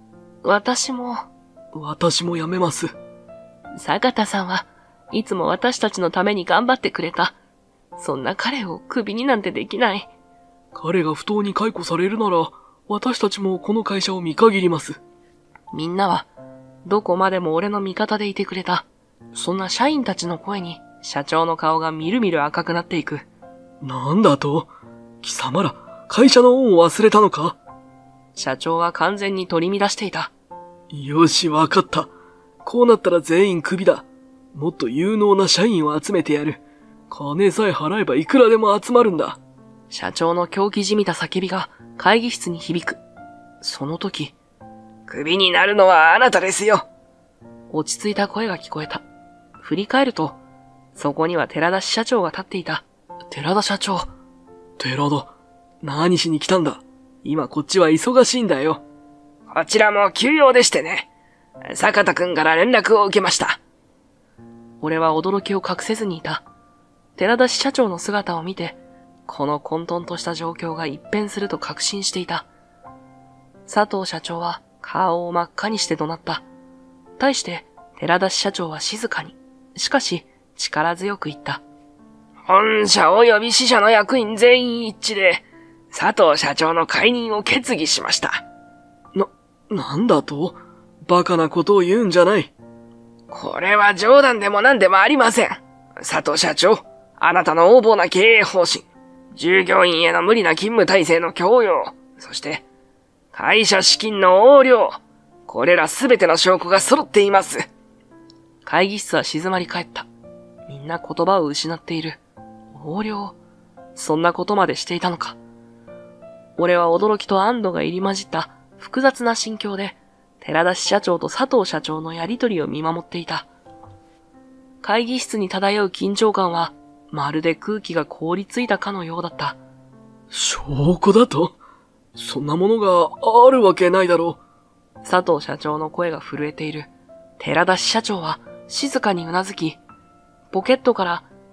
私も辞めます。 坂田さんはいつも私たちのために頑張ってくれた。そんな彼をクビになんてできない。 彼が不当に解雇されるなら、私たちもこの会社を見限ります。 みんなは、どこまでも俺の味方でいてくれた。そんな社員たちの声に、社長の顔がみるみる赤くなっていく。 なんだと？貴様ら、会社の恩を忘れたのか？ 社長は完全に取り乱していた。 よし、わかった。こうなったら全員クビだ。もっと有能な社員を集めてやる。金さえ払えばいくらでも集まるんだ。 社長の狂気じみた叫びが会議室に響く。その時、 クビになるのはあなたですよ。 落ち着いた声が聞こえた。振り返ると、そこには寺田支社長が立っていた。 寺田社長。寺田、何しに来たんだ？今こっちは忙しいんだよ。 こちらも休養でしてね。坂田くんから連絡を受けました。 俺は驚きを隠せずにいた。寺田支社長の姿を見て、この混沌とした状況が一変すると確信していた。佐藤社長は顔を真っ赤にして怒鳴った。対して寺田支社長は静かに、しかし力強く言った。 本社及び支社の役員全員一致で、佐藤社長の解任を決議しました。 なんだと？バカなことを言うんじゃない。 これは冗談でも何でもありません。佐藤社長、あなたの横暴な経営方針、従業員への無理な勤務体制の強要、そして、会社資金の横領、これらすべての証拠が揃っています。 会議室は静まり返った。みんな言葉を失っている。横領、そんなことまでしていたのか。俺は驚きと安堵が入り混じった複雑な心境で、寺田支社長と佐藤社長のやりとりを見守っていた。会議室に漂う緊張感は、まるで空気が凍りついたかのようだった。 証拠だと？そんなものがあるわけないだろう。佐藤社長の声が震えている。寺田支社長は静かにうなずき、ポケットから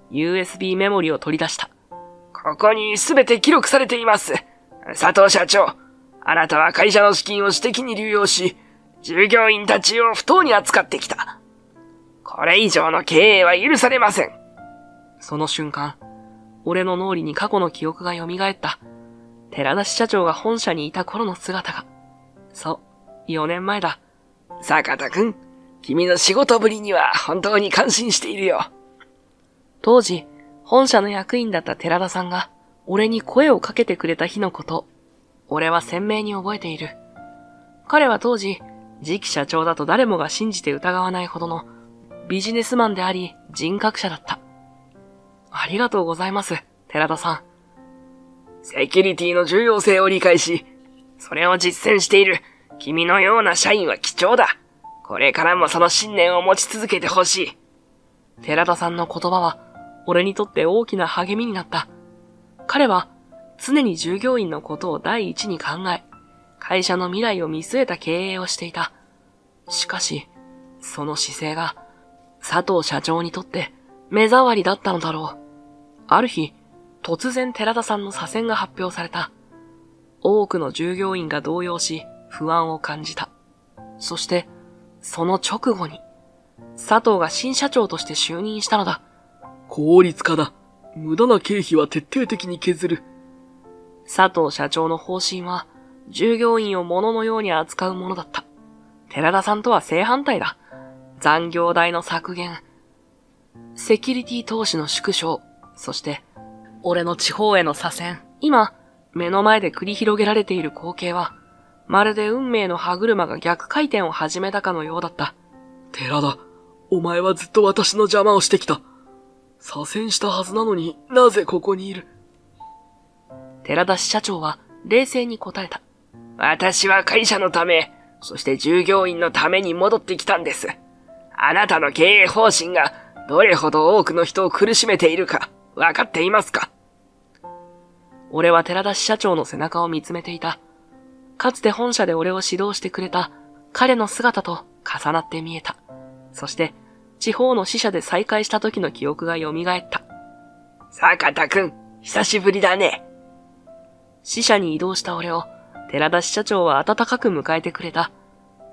USB メモリを取り出した。 ここにすべて記録されています。佐藤社長、あなたは会社の資金を私的に流用し、従業員たちを不当に扱ってきた。これ以上の経営は許されません。 その瞬間、俺の脳裏に過去の記憶が蘇った。寺田支社長が本社にいた頃の姿が。そう、4年前だ。 坂田くん、君の仕事ぶりには本当に感心しているよ。 当時、本社の役員だった寺田さんが、俺に声をかけてくれた日のこと、俺は鮮明に覚えている。彼は当時、次期社長だと誰もが信じて疑わないほどのビジネスマンであり人格者だった。ありがとうございます、寺田さん。 セキュリティの重要性を理解し、それを実践している君のような社員は貴重だ。これからもその信念を持ち続けてほしい。 寺田さんの言葉は俺にとって大きな励みになった。彼は常に従業員のことを第一に考え、会社の未来を見据えた経営をしていた。しかし、その姿勢が佐藤社長にとって目障りだったのだろう。ある日、突然寺田さんの左遷が発表された。多くの従業員が動揺し、不安を感じた。そして、その直後に、佐藤が新社長として就任したのだ。 効率化だ。無駄な経費は徹底的に削る。 佐藤社長の方針は、従業員を物のように扱うものだった。寺田さんとは正反対だ。残業代の削減、セキュリティ投資の縮小、そして、俺の地方への左遷。今、目の前で繰り広げられている光景は、まるで運命の歯車が逆回転を始めたかのようだった。 寺田、お前はずっと私の邪魔をしてきた。左遷したはずなのになぜここにいる？ 寺田支社長は冷静に答えた。 私は会社のため、そして従業員のために戻ってきたんです。あなたの経営方針がどれほど多くの人を苦しめているか分かっていますか？ 俺は寺田支社長の背中を見つめていた。かつて本社で俺を指導してくれた彼の姿と重なって見えた。そして地方の支社で再会した時の記憶が蘇った。 坂田くん、久しぶりだね。 支社に移動した俺を寺田支社長は温かく迎えてくれた。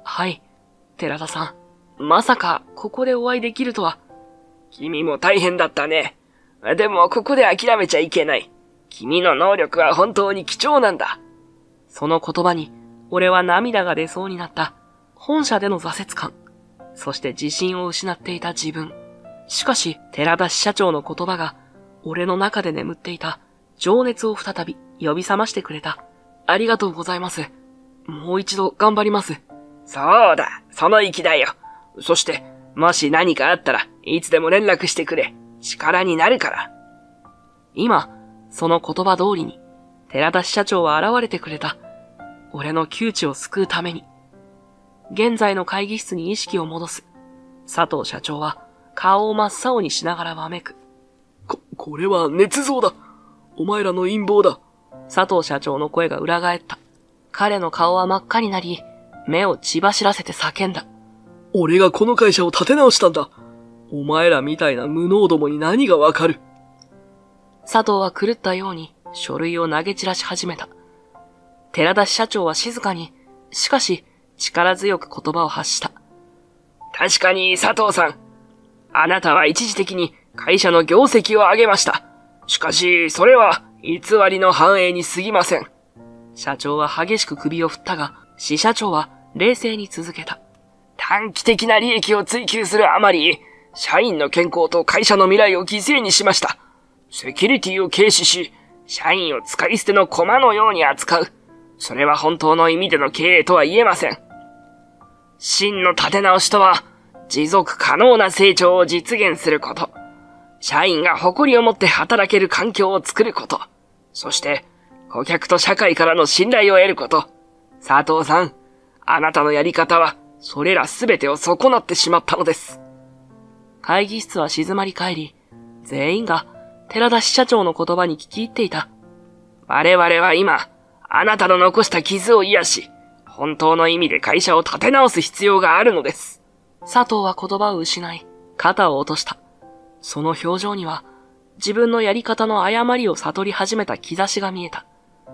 はい。寺田さん、まさかここでお会いできるとは。 君も大変だったね。でもここで諦めちゃいけない。君の能力は本当に貴重なんだ。 その言葉に、俺は涙が出そうになった。本社での挫折感。そして自信を失っていた自分。しかし、寺田支社長の言葉が、俺の中で眠っていた情熱を再び呼び覚ましてくれた。ありがとうございます。もう一度頑張ります。 そうだ、その意気だよ。そして、もし何かあったらいつでも連絡してくれ。力になるから。 今、その言葉通りに、寺田支社長は現れてくれた。俺の窮地を救うために。現在の会議室に意識を戻す。佐藤社長は顔を真っ青にしながらわめく。 これは捏造だ。お前らの陰謀だ。 佐藤社長の声が裏返った。彼の顔は真っ赤になり、目を血走らせて叫んだ。 俺がこの会社を立て直したんだ。お前らみたいな無能どもに何がわかる。 佐藤は狂ったように書類を投げ散らし始めた。寺田社長は静かに、しかし力強く言葉を発した。 確かに佐藤さん。あなたは一時的に会社の業績を上げました。しかし、それは偽りの繁栄に過ぎません。 社長は激しく首を振ったが、支社長は冷静に続けた。 短期的な利益を追求するあまり、社員の健康と会社の未来を犠牲にしました。セキュリティを軽視し、社員を使い捨ての駒のように扱う。それは本当の意味での経営とは言えません。真の立て直しとは、持続可能な成長を実現すること。社員が誇りを持って働ける環境を作ること。そして、顧客と社会からの信頼を得ること。佐藤さん、あなたのやり方は、それらすべてを損なってしまったのです。 会議室は静まり返り、全員が寺田支社長の言葉に聞き入っていた。 我々は今、あなたの残した傷を癒し、本当の意味で会社を立て直す必要があるのです。 佐藤は言葉を失い、肩を落とした。その表情には、自分のやり方の誤りを悟り始めた兆しが見えた。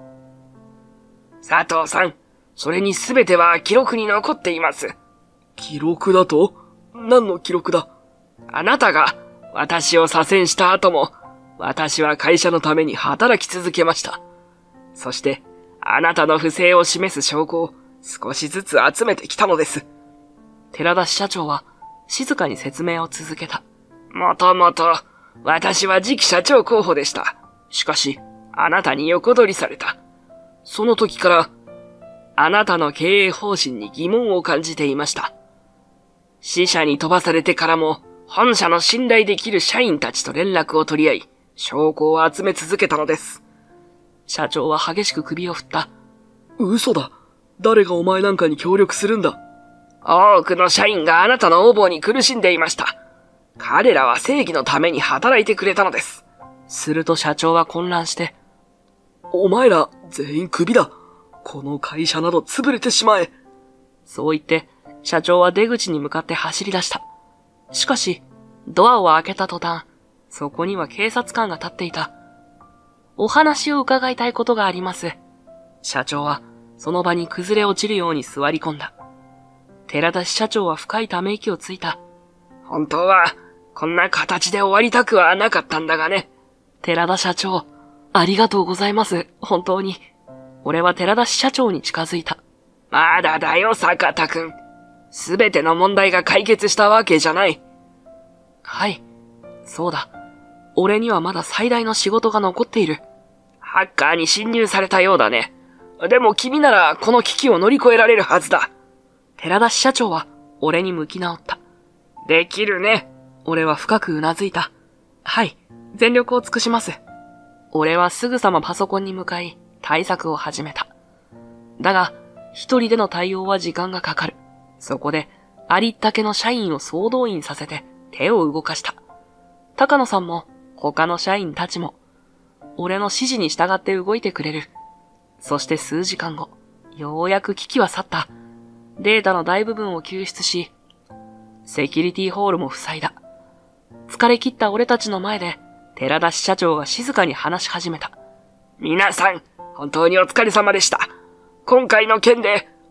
佐藤さん、それに全ては記録に残っています。 記録だと？何の記録だ？ あなたが私を左遷した後も、私は会社のために働き続けました。そして、あなたの不正を示す証拠を少しずつ集めてきたのです。 寺田支社長は静かに説明を続けた。 もともと、私は次期社長候補でした。しかし、あなたに横取りされた。その時から、あなたの経営方針に疑問を感じていました。支社に飛ばされてからも、本社の信頼できる社員たちと連絡を取り合い、証拠を集め続けたのです。 社長は激しく首を振った。 嘘だ。誰がお前なんかに協力するんだ。 多くの社員があなたの横暴に苦しんでいました。彼らは正義のために働いてくれたのです。 すると社長は混乱して、 お前ら全員クビだ。この会社など潰れてしまえ。 そう言って、社長は出口に向かって走り出した。しかし、ドアを開けた途端、そこには警察官が立っていた。お話を伺いたいことがあります。社長は、その場に崩れ落ちるように座り込んだ。寺田支社長は深いため息をついた。 本当は、こんな形で終わりたくはなかったんだがね。 寺田社長、ありがとうございます。本当に。俺は寺田支社長に近づいた。 まだだよ、坂田くん。すべての問題が解決したわけじゃない。 はい。そうだ。俺にはまだ最大の仕事が残っている。 ハッカーに侵入されたようだね。でも君ならこの危機を乗り越えられるはずだ。 寺田支社長は俺に向き直った。 できるね。 俺は深くうなずいた。はい。全力を尽くします。俺はすぐさまパソコンに向かい対策を始めた。だが、一人での対応は時間がかかる。そこで、ありったけの社員を総動員させて手を動かした。高野さんも他の社員たちも、俺の指示に従って動いてくれる。そして数時間後、ようやく危機は去った。データの大部分を救出し、セキュリティホールも塞いだ。疲れ切った俺たちの前で、寺田支社長が静かに話し始めた。 皆さん、本当にお疲れ様でした。今回の件で、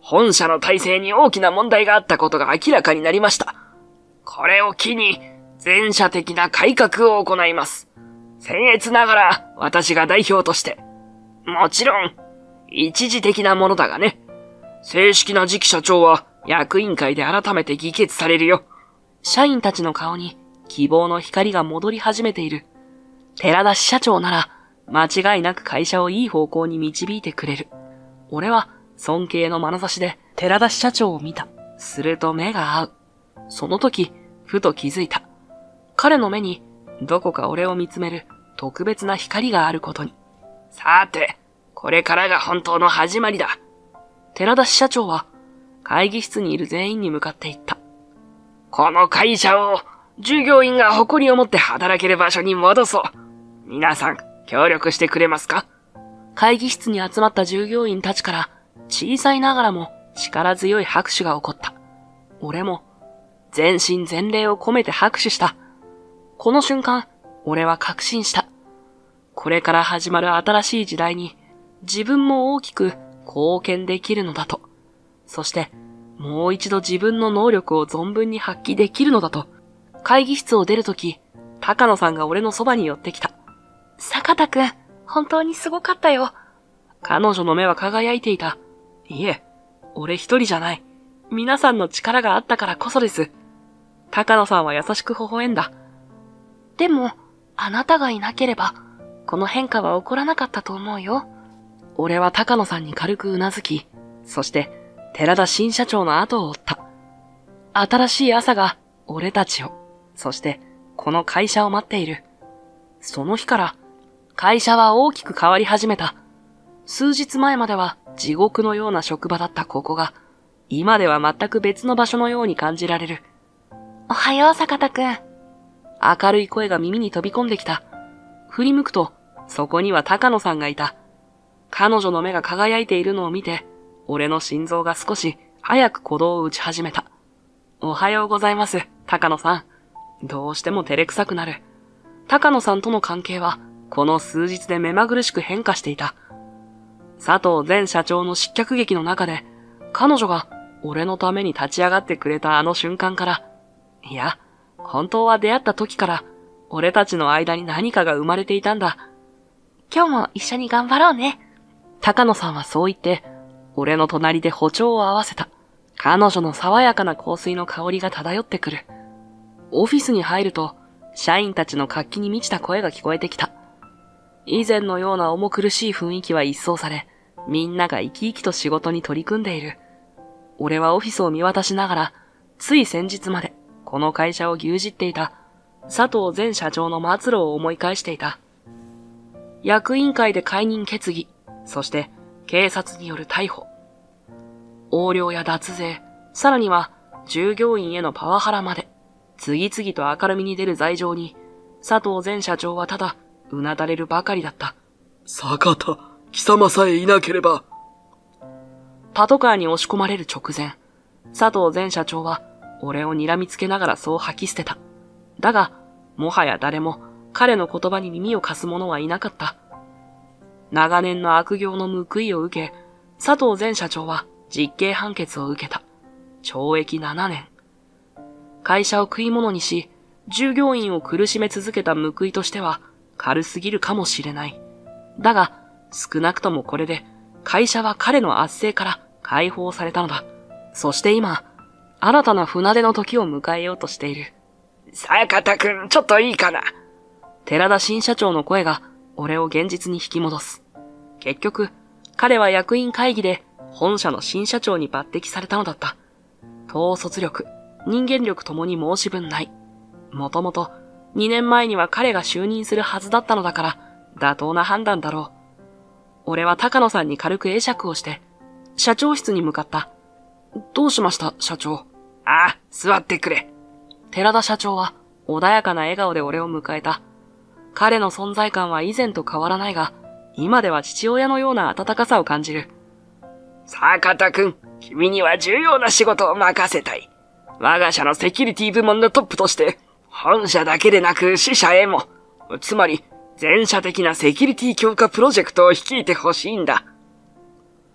本社の体制に大きな問題があったことが明らかになりました。これを機に、全社的な改革を行います。僭越ながら、私が代表として。もちろん、一時的なものだがね。正式な次期社長は、役員会で改めて議決されるよ。 社員たちの顔に希望の光が戻り始めている。寺田支社長なら、間違いなく会社をいい方向に導いてくれる。俺は尊敬の眼差しで寺田支社長を見た。すると目が合う。その時、ふと気づいた。彼の目にどこか俺を見つめる特別な光があることに。 さて、これからが本当の始まりだ。 寺田支社長は会議室にいる全員に向かって言った。 この会社を従業員が誇りを持って働ける場所に戻そう。皆さん、協力してくれますか？ 会議室に集まった従業員たちから小さいながらも力強い拍手が起こった。俺も全身全霊を込めて拍手した。この瞬間、俺は確信した。これから始まる新しい時代に自分も大きく貢献できるのだと。そして、もう一度自分の能力を存分に発揮できるのだと。会議室を出るとき、高野さんが俺のそばに寄ってきた。 坂田くん、本当にすごかったよ。 彼女の目は輝いていた。いえ、俺一人じゃない。皆さんの力があったからこそです。高野さんは優しく微笑んだ。 でも、あなたがいなければ、この変化は起こらなかったと思うよ。 俺は高野さんに軽くうなずき、そして寺田新社長の後を追った。新しい朝が俺たちを、そしてこの会社を待っている。その日から会社は大きく変わり始めた。数日前までは地獄のような職場だったここが、今では全く別の場所のように感じられる。 おはよう、坂田くん。 明るい声が耳に飛び込んできた。振り向くと、そこには高野さんがいた。彼女の目が輝いているのを見て、俺の心臓が少し早く鼓動を打ち始めた。おはようございます、高野さん。どうしても照れくさくなる。高野さんとの関係は、この数日で目まぐるしく変化していた。佐藤前社長の失脚劇の中で、彼女が俺のために立ち上がってくれたあの瞬間から、いや、本当は出会った時から、俺たちの間に何かが生まれていたんだ。 今日も一緒に頑張ろうね。 高野さんはそう言って、俺の隣で歩調を合わせた。彼女の爽やかな香水の香りが漂ってくる。オフィスに入ると、社員たちの活気に満ちた声が聞こえてきた。以前のような重苦しい雰囲気は一掃され、みんなが生き生きと仕事に取り組んでいる。俺はオフィスを見渡しながら、つい先日まで、この会社を牛耳っていた、佐藤前社長の末路を思い返していた。役員会で解任決議、そして警察による逮捕。横領や脱税、さらには従業員へのパワハラまで、次々と明るみに出る罪状に、佐藤前社長はただ、うなだれるばかりだった。 坂田、貴様さえいなければ。 パトカーに押し込まれる直前、佐藤前社長は俺を睨みつけながらそう吐き捨てた。だが、もはや誰も彼の言葉に耳を貸す者はいなかった。長年の悪行の報いを受け、佐藤前社長は実刑判決を受けた。懲役7年。会社を食い物にし、従業員を苦しめ続けた報いとしては軽すぎるかもしれない。だが、少なくともこれで会社は彼の圧政から解放されたのだ。そして今、新たな船出の時を迎えようとしている。 坂田くん、ちょっといいかな。 寺田新社長の声が俺を現実に引き戻す。結局、彼は役員会議で本社の新社長に抜擢されたのだった。統率力、人間力ともに申し分ない。もともと2年前には彼が就任するはずだったのだから、妥当な判断だろう。俺は高野さんに軽く会釈をして、社長室に向かった。どうしました、社長。 ああ、座ってくれ。 寺田社長は穏やかな笑顔で俺を迎えた。彼の存在感は以前と変わらないが、今では父親のような温かさを感じる。 坂田くん、君には重要な仕事を任せたい。我が社のセキュリティ部門のトップとして、本社だけでなく支社へも、つまり全社的なセキュリティ強化プロジェクトを率いてほしいんだ。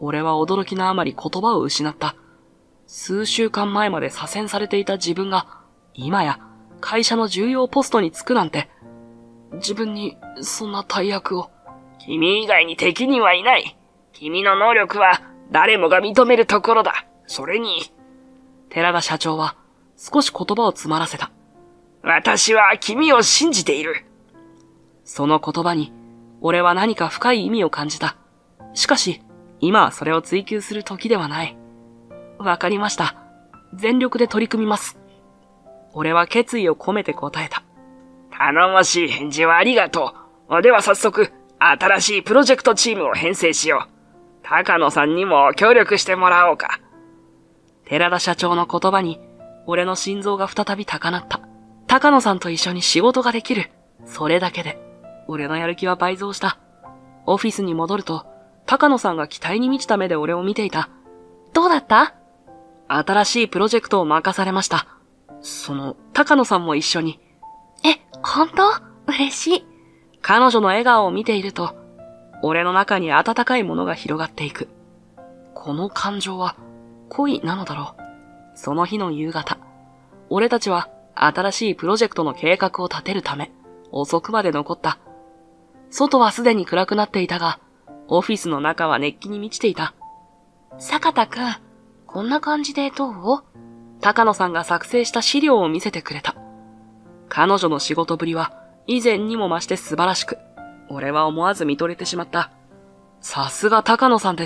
俺は驚きのあまり言葉を失った。数週間前まで左遷されていた自分が、今や会社の重要ポストに就くなんて、自分にそんな大役を。 君以外に適任はいない。君の能力は誰もが認めるところだ。それに、 寺田社長は少し言葉を詰まらせた。 私は君を信じている。 その言葉に、俺は何か深い意味を感じた。しかし、今はそれを追求する時ではない。わかりました。全力で取り組みます。俺は決意を込めて答えた。 頼もしい返事をありがとう。では早速、新しいプロジェクトチームを編成しよう。高野さんにも協力してもらおうか。 寺田社長の言葉に、俺の心臓が再び高鳴った。高野さんと一緒に仕事ができる。それだけで、俺のやる気は倍増した。オフィスに戻ると、高野さんが期待に満ちた目で俺を見ていた。どうだった？新しいプロジェクトを任されました。高野さんも一緒に。 本当？嬉しい。 彼女の笑顔を見ていると、俺の中に温かいものが広がっていく。この感情は恋なのだろう。その日の夕方、俺たちは新しいプロジェクトの計画を立てるため、遅くまで残った。外はすでに暗くなっていたが、オフィスの中は熱気に満ちていた。 坂田くん、こんな感じでどう？ 高野さんが作成した資料を見せてくれた。彼女の仕事ぶりは以前にも増して素晴らしく、俺は思わず見とれてしまった。さすが高野さんです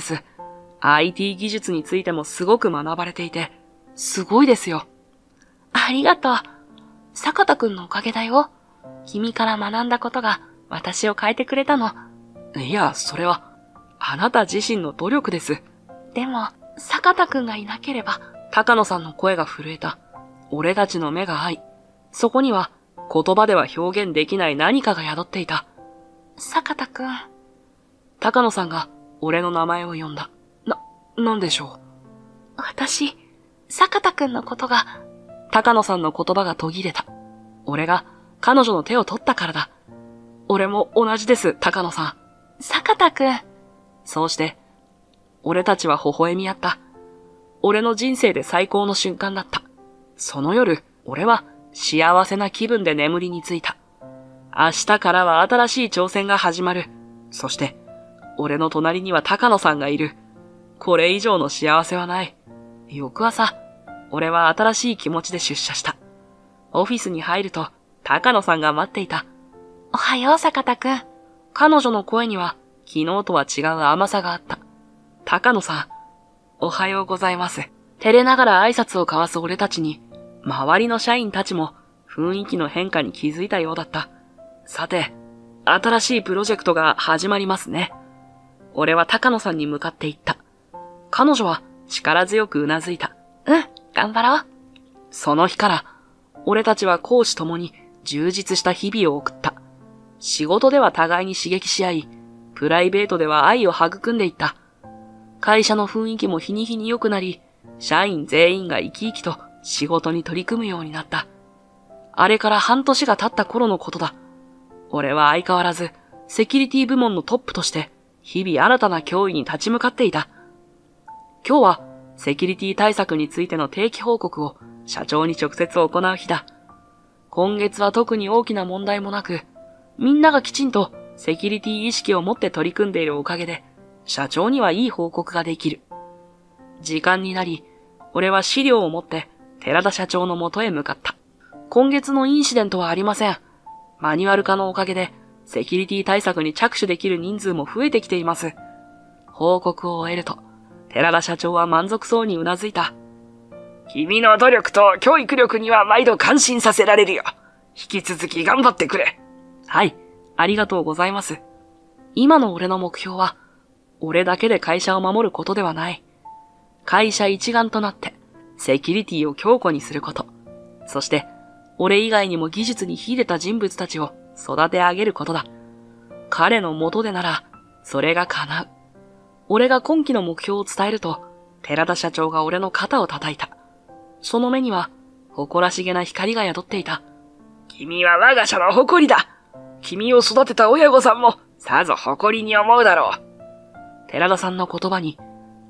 。IT 技術についてもすごく学ばれていて、すごいですよ。 ありがとう。坂田くんのおかげだよ。君から学んだことが私を変えてくれたの。 いや、それは、あなた自身の努力です。 でも、坂田くんがいなければ。 高野さんの声が震えた。俺たちの目が合い、そこには言葉では表現できない何かが宿っていた。 坂田くん。 高野さんが俺の名前を呼んだ。なんでしょう。私、坂田くんのことが。 高野さんの言葉が途切れた。俺が彼女の手を取ったからだ。俺も同じです、高野さん。 坂田くん。 そうして、俺たちは微笑み合った。俺の人生で最高の瞬間だった。その夜、俺は幸せな気分で眠りについた。明日からは新しい挑戦が始まる。そして、俺の隣には高野さんがいる。これ以上の幸せはない。翌朝、俺は新しい気持ちで出社した。オフィスに入ると、高野さんが待っていた。 おはよう、坂田くん。 彼女の声には、昨日とは違う甘さがあった。高野さん、おはようございます。照れながら挨拶を交わす俺たちに、周りの社員たちも雰囲気の変化に気づいたようだった。さて、新しいプロジェクトが始まりますね。俺は高野さんに向かって言った。彼女は力強くうなずいた。 頑張ろう。 その日から、俺たちは公私ともに充実した日々を送った。仕事では互いに刺激し合い、プライベートでは愛を育んでいった。会社の雰囲気も日に日に良くなり、社員全員が生き生きと仕事に取り組むようになった。あれから半年が経った頃のことだ。俺は相変わらず、セキュリティ部門のトップとして、日々新たな脅威に立ち向かっていた。今日は、セキュリティ対策についての定期報告を社長に直接行う日だ。今月は特に大きな問題もなく、みんながきちんとセキュリティ意識を持って取り組んでいるおかげで、社長にはいい報告ができる。時間になり、俺は資料を持って寺田社長の元へ向かった。今月のインシデントはありません。マニュアル化のおかげで、セキュリティ対策に着手できる人数も増えてきています。報告を終えると、寺田社長は満足そうにうなずいた。 君の努力と教育力には毎度感心させられるよ。引き続き頑張ってくれ。 はい、ありがとうございます。今の俺の目標は、俺だけで会社を守ることではない。会社一丸となって、セキュリティを強固にすること。そして、俺以外にも技術に秀でた人物たちを育て上げることだ。彼の下でなら、それが叶う。俺が今期の目標を伝えると、寺田社長が俺の肩を叩いた。その目には、誇らしげな光が宿っていた。 君は我が社の誇りだ。君を育てた親御さんも、さぞ誇りに思うだろう。 寺田さんの言葉に、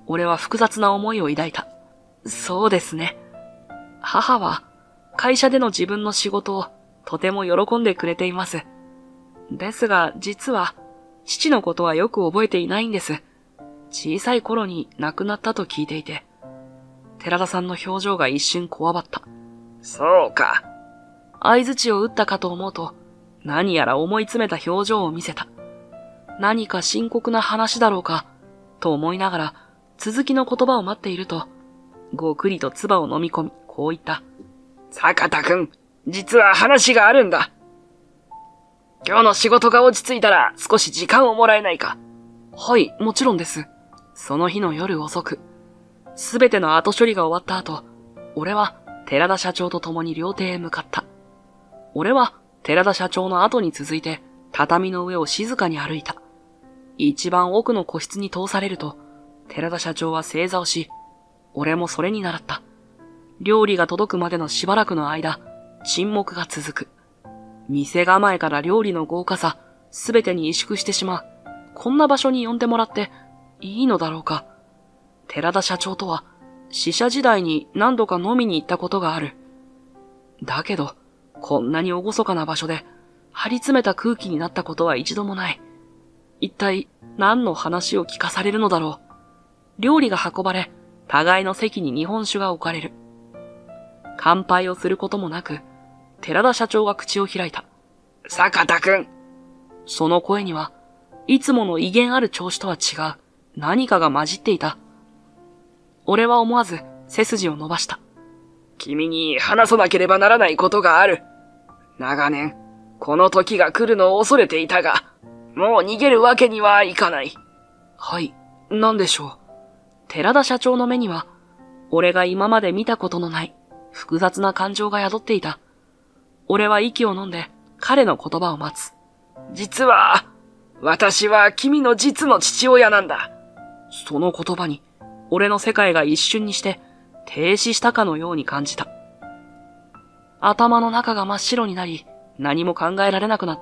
俺は複雑な思いを抱いた。そうですね。母は会社での自分の仕事をとても喜んでくれています。ですが実は父のことはよく覚えていないんです。小さい頃に亡くなったと聞いていて、寺田さんの表情が一瞬こわばった。 そうか。 相槌を打ったかと思うと、何やら思い詰めた表情を見せた。何か深刻な話だろうか、と思いながら続きの言葉を待っていると、ごくりと唾を飲み込み、こう言った。 坂田くん、実は話があるんだ。今日の仕事が落ち着いたら少し時間をもらえないか。 はい、もちろんです。その日の夜遅く、すべての後処理が終わった後、俺は寺田社長と共に料亭へ向かった。俺は寺田社長の後に続いて畳の上を静かに歩いた。一番奥の個室に通されると、寺田社長は正座をし、俺もそれに倣った。料理が届くまでのしばらくの間、沈黙が続く。店構えから料理の豪華さ、すべてに萎縮してしまう。こんな場所に呼んでもらっていいのだろうか。寺田社長とは、支社時代に何度か飲みに行ったことがある。だけど、こんなに厳かな場所で、張り詰めた空気になったことは一度もない。一体、何の話を聞かされるのだろう。料理が運ばれ、互いの席に日本酒が置かれる。乾杯をすることもなく、寺田社長が口を開いた。 坂田くん。 その声には、いつもの威厳ある調子とは違う何かが混じっていた。俺は思わず背筋を伸ばした。 君に話さなければならないことがある。長年、この時が来るのを恐れていたが、もう逃げるわけにはいかない。 はい、何でしょう。寺田社長の目には、俺が今まで見たことのない複雑な感情が宿っていた。俺は息を飲んで彼の言葉を待つ。 実は、私は君の実の父親なんだ。 その言葉に、俺の世界が一瞬にして停止したかのように感じた。頭の中が真っ白になり、何も考えられなくなった。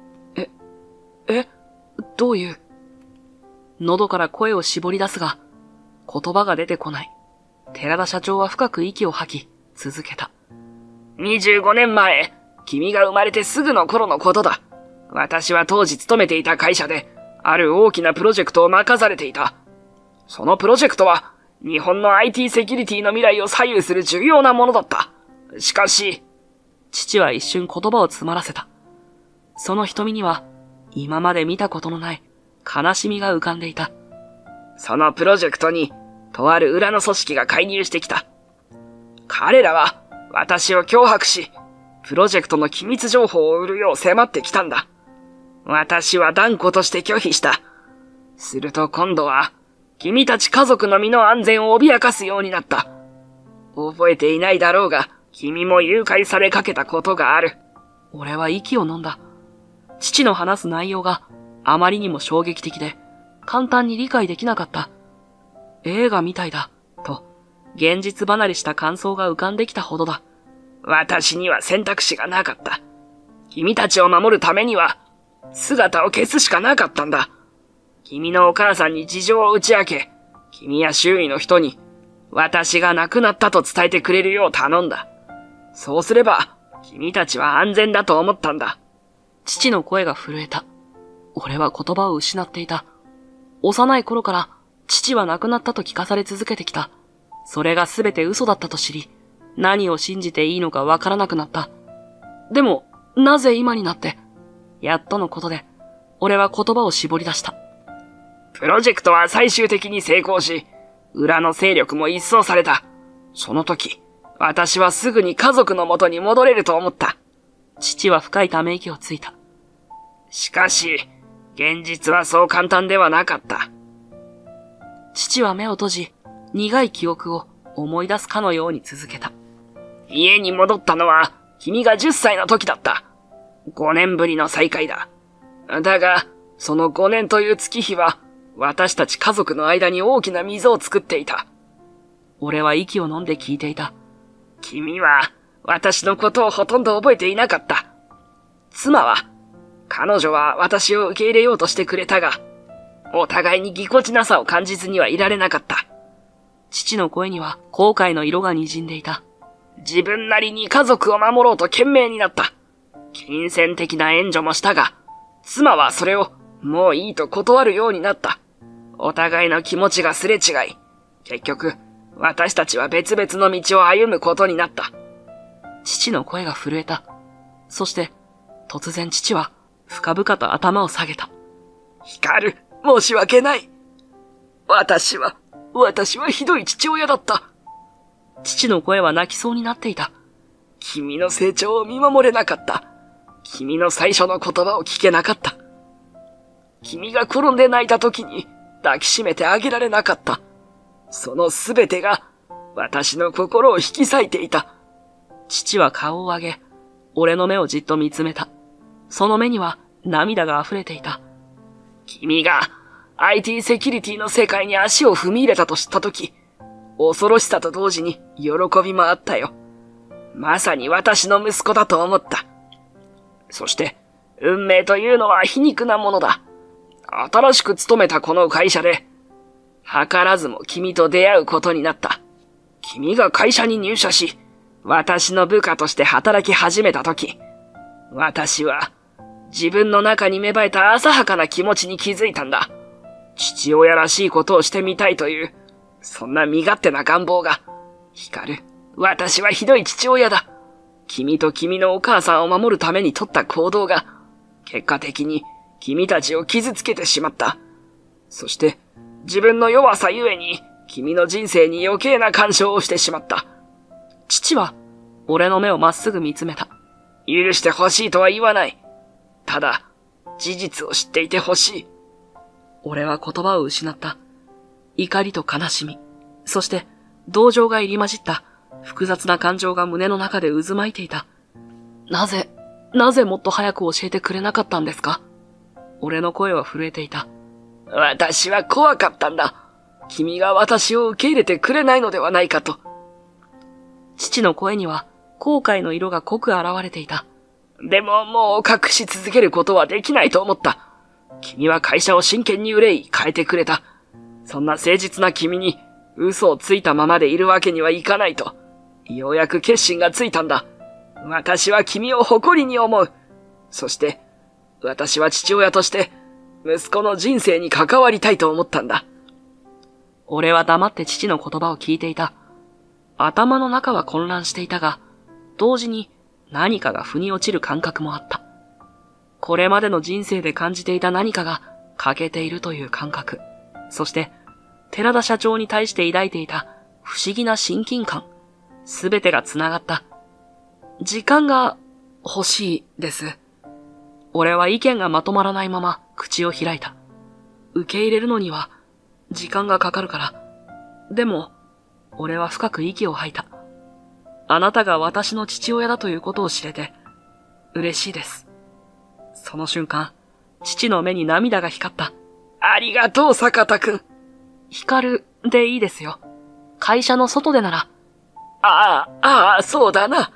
どういう。喉から声を絞り出すが、言葉が出てこない。寺田社長は深く息を吐き、続けた。 25年前、君が生まれてすぐの頃のことだ。私は当時勤めていた会社で、ある大きなプロジェクトを任されていた。そのプロジェクトは、日本の IT セキュリティの未来を左右する重要なものだった。しかし、 父は一瞬言葉を詰まらせた。その瞳には、今まで見たことのない悲しみが浮かんでいた。 そのプロジェクトに、とある裏の組織が介入してきた。彼らは、私を脅迫し、プロジェクトの機密情報を売るよう迫ってきたんだ。私は断固として拒否した。すると今度は、君たち家族の身の安全を脅かすようになった。覚えていないだろうが、君も誘拐されかけたことがある。 俺は息を飲んだ。父の話す内容があまりにも衝撃的で、簡単に理解できなかった。映画みたいだ、と、現実離れした感想が浮かんできたほどだ。 私には選択肢がなかった。君たちを守るためには、姿を消すしかなかったんだ。君のお母さんに事情を打ち明け、君や周囲の人に、私が亡くなったと伝えてくれるよう頼んだ。そうすれば、君たちは安全だと思ったんだ。 父の声が震えた。俺は言葉を失っていた。幼い頃から、父は亡くなったと聞かされ続けてきた。それが全て嘘だったと知り、何を信じていいのかわからなくなった。でも、なぜ今になって、やっとのことで、俺は言葉を絞り出した。 プロジェクトは最終的に成功し、裏の勢力も一掃された。その時、私はすぐに家族の元に戻れると思った。 父は深いため息をついた。 しかし、現実はそう簡単ではなかった。 父は目を閉じ、苦い記憶を思い出すかのように続けた。 家に戻ったのは、君が10歳の時だった。5年ぶりの再会だ。だが、その5年という月日は、私たち家族の間に大きな溝を作っていた。 俺は息を飲んで聞いていた。 君は、私のことをほとんど覚えていなかった。妻は、彼女は私を受け入れようとしてくれたが、 お互いにぎこちなさを感じずにはいられなかった。 父の声には後悔の色が滲んでいた。 自分なりに家族を守ろうと懸命になった。金銭的な援助もしたが、妻はそれをもういいと断るようになった。お互いの気持ちがすれ違い、結局、私たちは別々の道を歩むことになった。 父の声が震えた。そして、突然父は深々と頭を下げた。 ヒカル、申し訳ない。私はひどい父親だった。 父の声は泣きそうになっていた。 君の成長を見守れなかった。君の最初の言葉を聞けなかった。君が転んで泣いた時に抱きしめてあげられなかった。そのすべてが私の心を引き裂いていた。 父は顔を上げ、俺の目をじっと見つめた。その目には涙が溢れていた。 君が IT セキュリティの世界に足を踏み入れたと知ったとき、恐ろしさと同時に喜びもあったよ。まさに私の息子だと思った。そして、運命というのは皮肉なものだ。新しく勤めたこの会社で、図らずも君と出会うことになった。君が会社に入社し、私の部下として働き始めたとき、私は自分の中に芽生えた浅はかな気持ちに気づいたんだ。父親らしいことをしてみたいという、そんな身勝手な願望が、ヒカル、私はひどい父親だ。君と君のお母さんを守るために取った行動が、結果的に君たちを傷つけてしまった。そして、自分の弱さゆえに、君の人生に余計な干渉をしてしまった。 父は、俺の目をまっすぐ見つめた。 許してほしいとは言わない。ただ、事実を知っていてほしい。 俺は言葉を失った。怒りと悲しみ、そして同情が入り混じった複雑な感情が胸の中で渦巻いていた。なぜもっと早く教えてくれなかったんですか？俺の声は震えていた。 私は怖かったんだ。君が私を受け入れてくれないのではないかと。 父の声には後悔の色が濃く現れていた。 でももう隠し続けることはできないと思った。君は会社を真剣に憂い変えてくれた。そんな誠実な君に嘘をついたままでいるわけにはいかないと、ようやく決心がついたんだ。私は君を誇りに思う。そして、私は父親として息子の人生に関わりたいと思ったんだ。 俺は黙って父の言葉を聞いていた。頭の中は混乱していたが、同時に何かが腑に落ちる感覚もあった。これまでの人生で感じていた何かが欠けているという感覚。そして、寺田社長に対して抱いていた不思議な親近感。すべてが繋がった。時間が欲しいです。俺は意見がまとまらないまま口を開いた。受け入れるのには時間がかかるから。でも、俺は深く息を吐いた。あなたが私の父親だということを知れて、嬉しいです。その瞬間、父の目に涙が光った。 ありがとう、坂田くん。 光でいいですよ。会社の外でなら。 ああ、そうだな。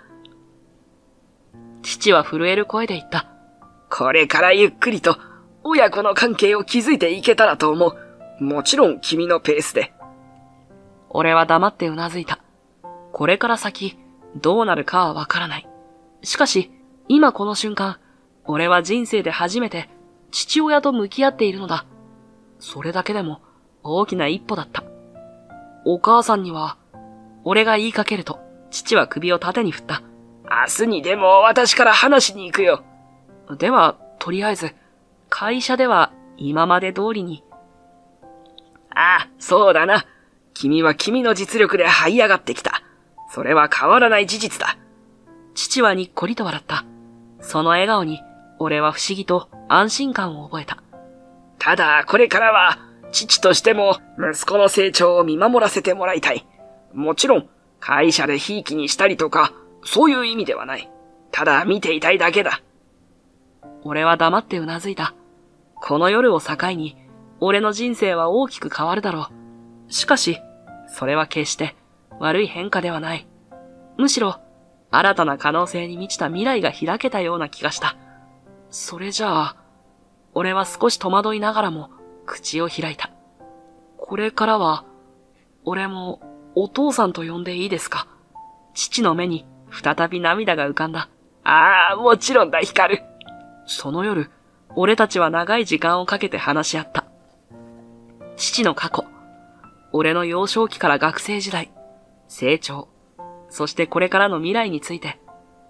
父は震える声で言った。 これからゆっくりと親子の関係を築いていけたらと思う。もちろん君のペースで。 俺は黙ってうなずいた。これから先、どうなるかはわからない。しかし、今この瞬間、俺は人生で初めて父親と向き合っているのだ。それだけでも大きな一歩だった。お母さんには、俺が言いかけると、父は首を縦に振った。 明日にでも私から話しに行くよ。 では、とりあえず、会社では今まで通りに。 ああ、そうだな。君は君の実力で這い上がってきた。それは変わらない事実だ。 父はにっこりと笑った。その笑顔に、俺は不思議と安心感を覚えた。 ただ、これからは、父としても息子の成長を見守らせてもらいたい。もちろん、会社でひいきにしたりとか、そういう意味ではない。ただ見ていたいだけだ。 俺は黙ってうなずいた。この夜を境に、俺の人生は大きく変わるだろう。しかし、それは決して悪い変化ではない。むしろ、新たな可能性に満ちた未来が開けたような気がした。それじゃあ、俺は少し戸惑いながらも、 口を開いた。これからは、俺もお父さんと呼んでいいですか？父の目に再び涙が浮かんだ。 ああ、もちろんだ、ヒカル。 その夜、俺たちは長い時間をかけて話し合った。父の過去、俺の幼少期から学生時代、成長、そしてこれからの未来について。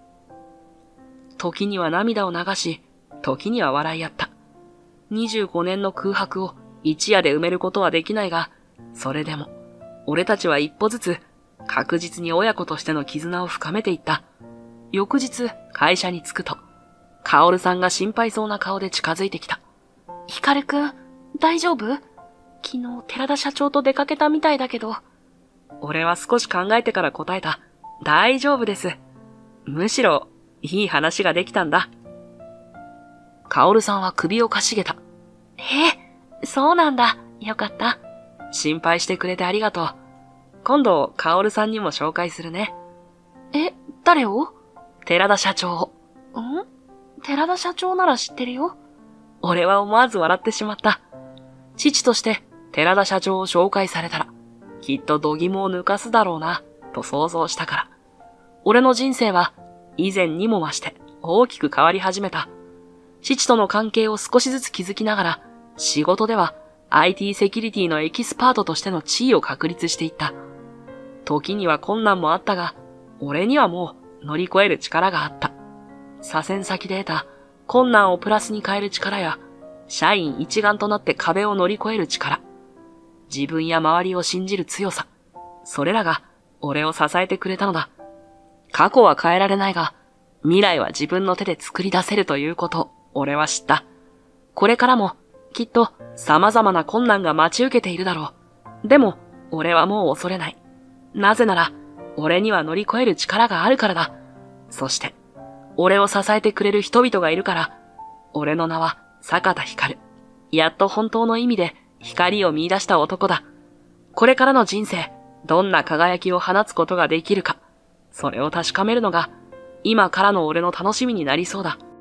時には涙を流し、時には笑い合った。25年の空白を一夜で埋めることはできないが、それでも、俺たちは一歩ずつ、確実に親子としての絆を深めていった。翌日、会社に着くと、カオルさんが心配そうな顔で近づいてきた。 ヒカルくん、大丈夫？昨日、寺田社長と出かけたみたいだけど。 俺は少し考えてから答えた。大丈夫です。むしろ、いい話ができたんだ。カオルさんは首をかしげた。 そうなんだ。よかった。 心配してくれてありがとう。今度、カオルさんにも紹介するね。 誰を？ 寺田社長を。 寺田社長なら知ってるよ。 俺は思わず笑ってしまった。父として寺田社長を紹介されたら、きっと度肝を抜かすだろうな、と想像したから。俺の人生は以前にも増して大きく変わり始めた。父との関係を少しずつ築きながら、仕事では IT セキュリティのエキスパートとしての地位を確立していった。時には困難もあったが、俺にはもう乗り越える力があった。左遷先で得た困難をプラスに変える力や、社員一丸となって壁を乗り越える力、自分や周りを信じる強さ、それらが俺を支えてくれたのだ。過去は変えられないが、未来は自分の手で作り出せるということを俺は知った。これからもきっと様々な困難が待ち受けているだろう。でも俺はもう恐れない。なぜなら俺には乗り越える力があるからだ。そして俺を支えてくれる人々がいるから、俺の名は坂田光。やっと本当の意味で光を見出した男だ。これからの人生、どんな輝きを放つことができるか、それを確かめるのが、今からの俺の楽しみになりそうだ。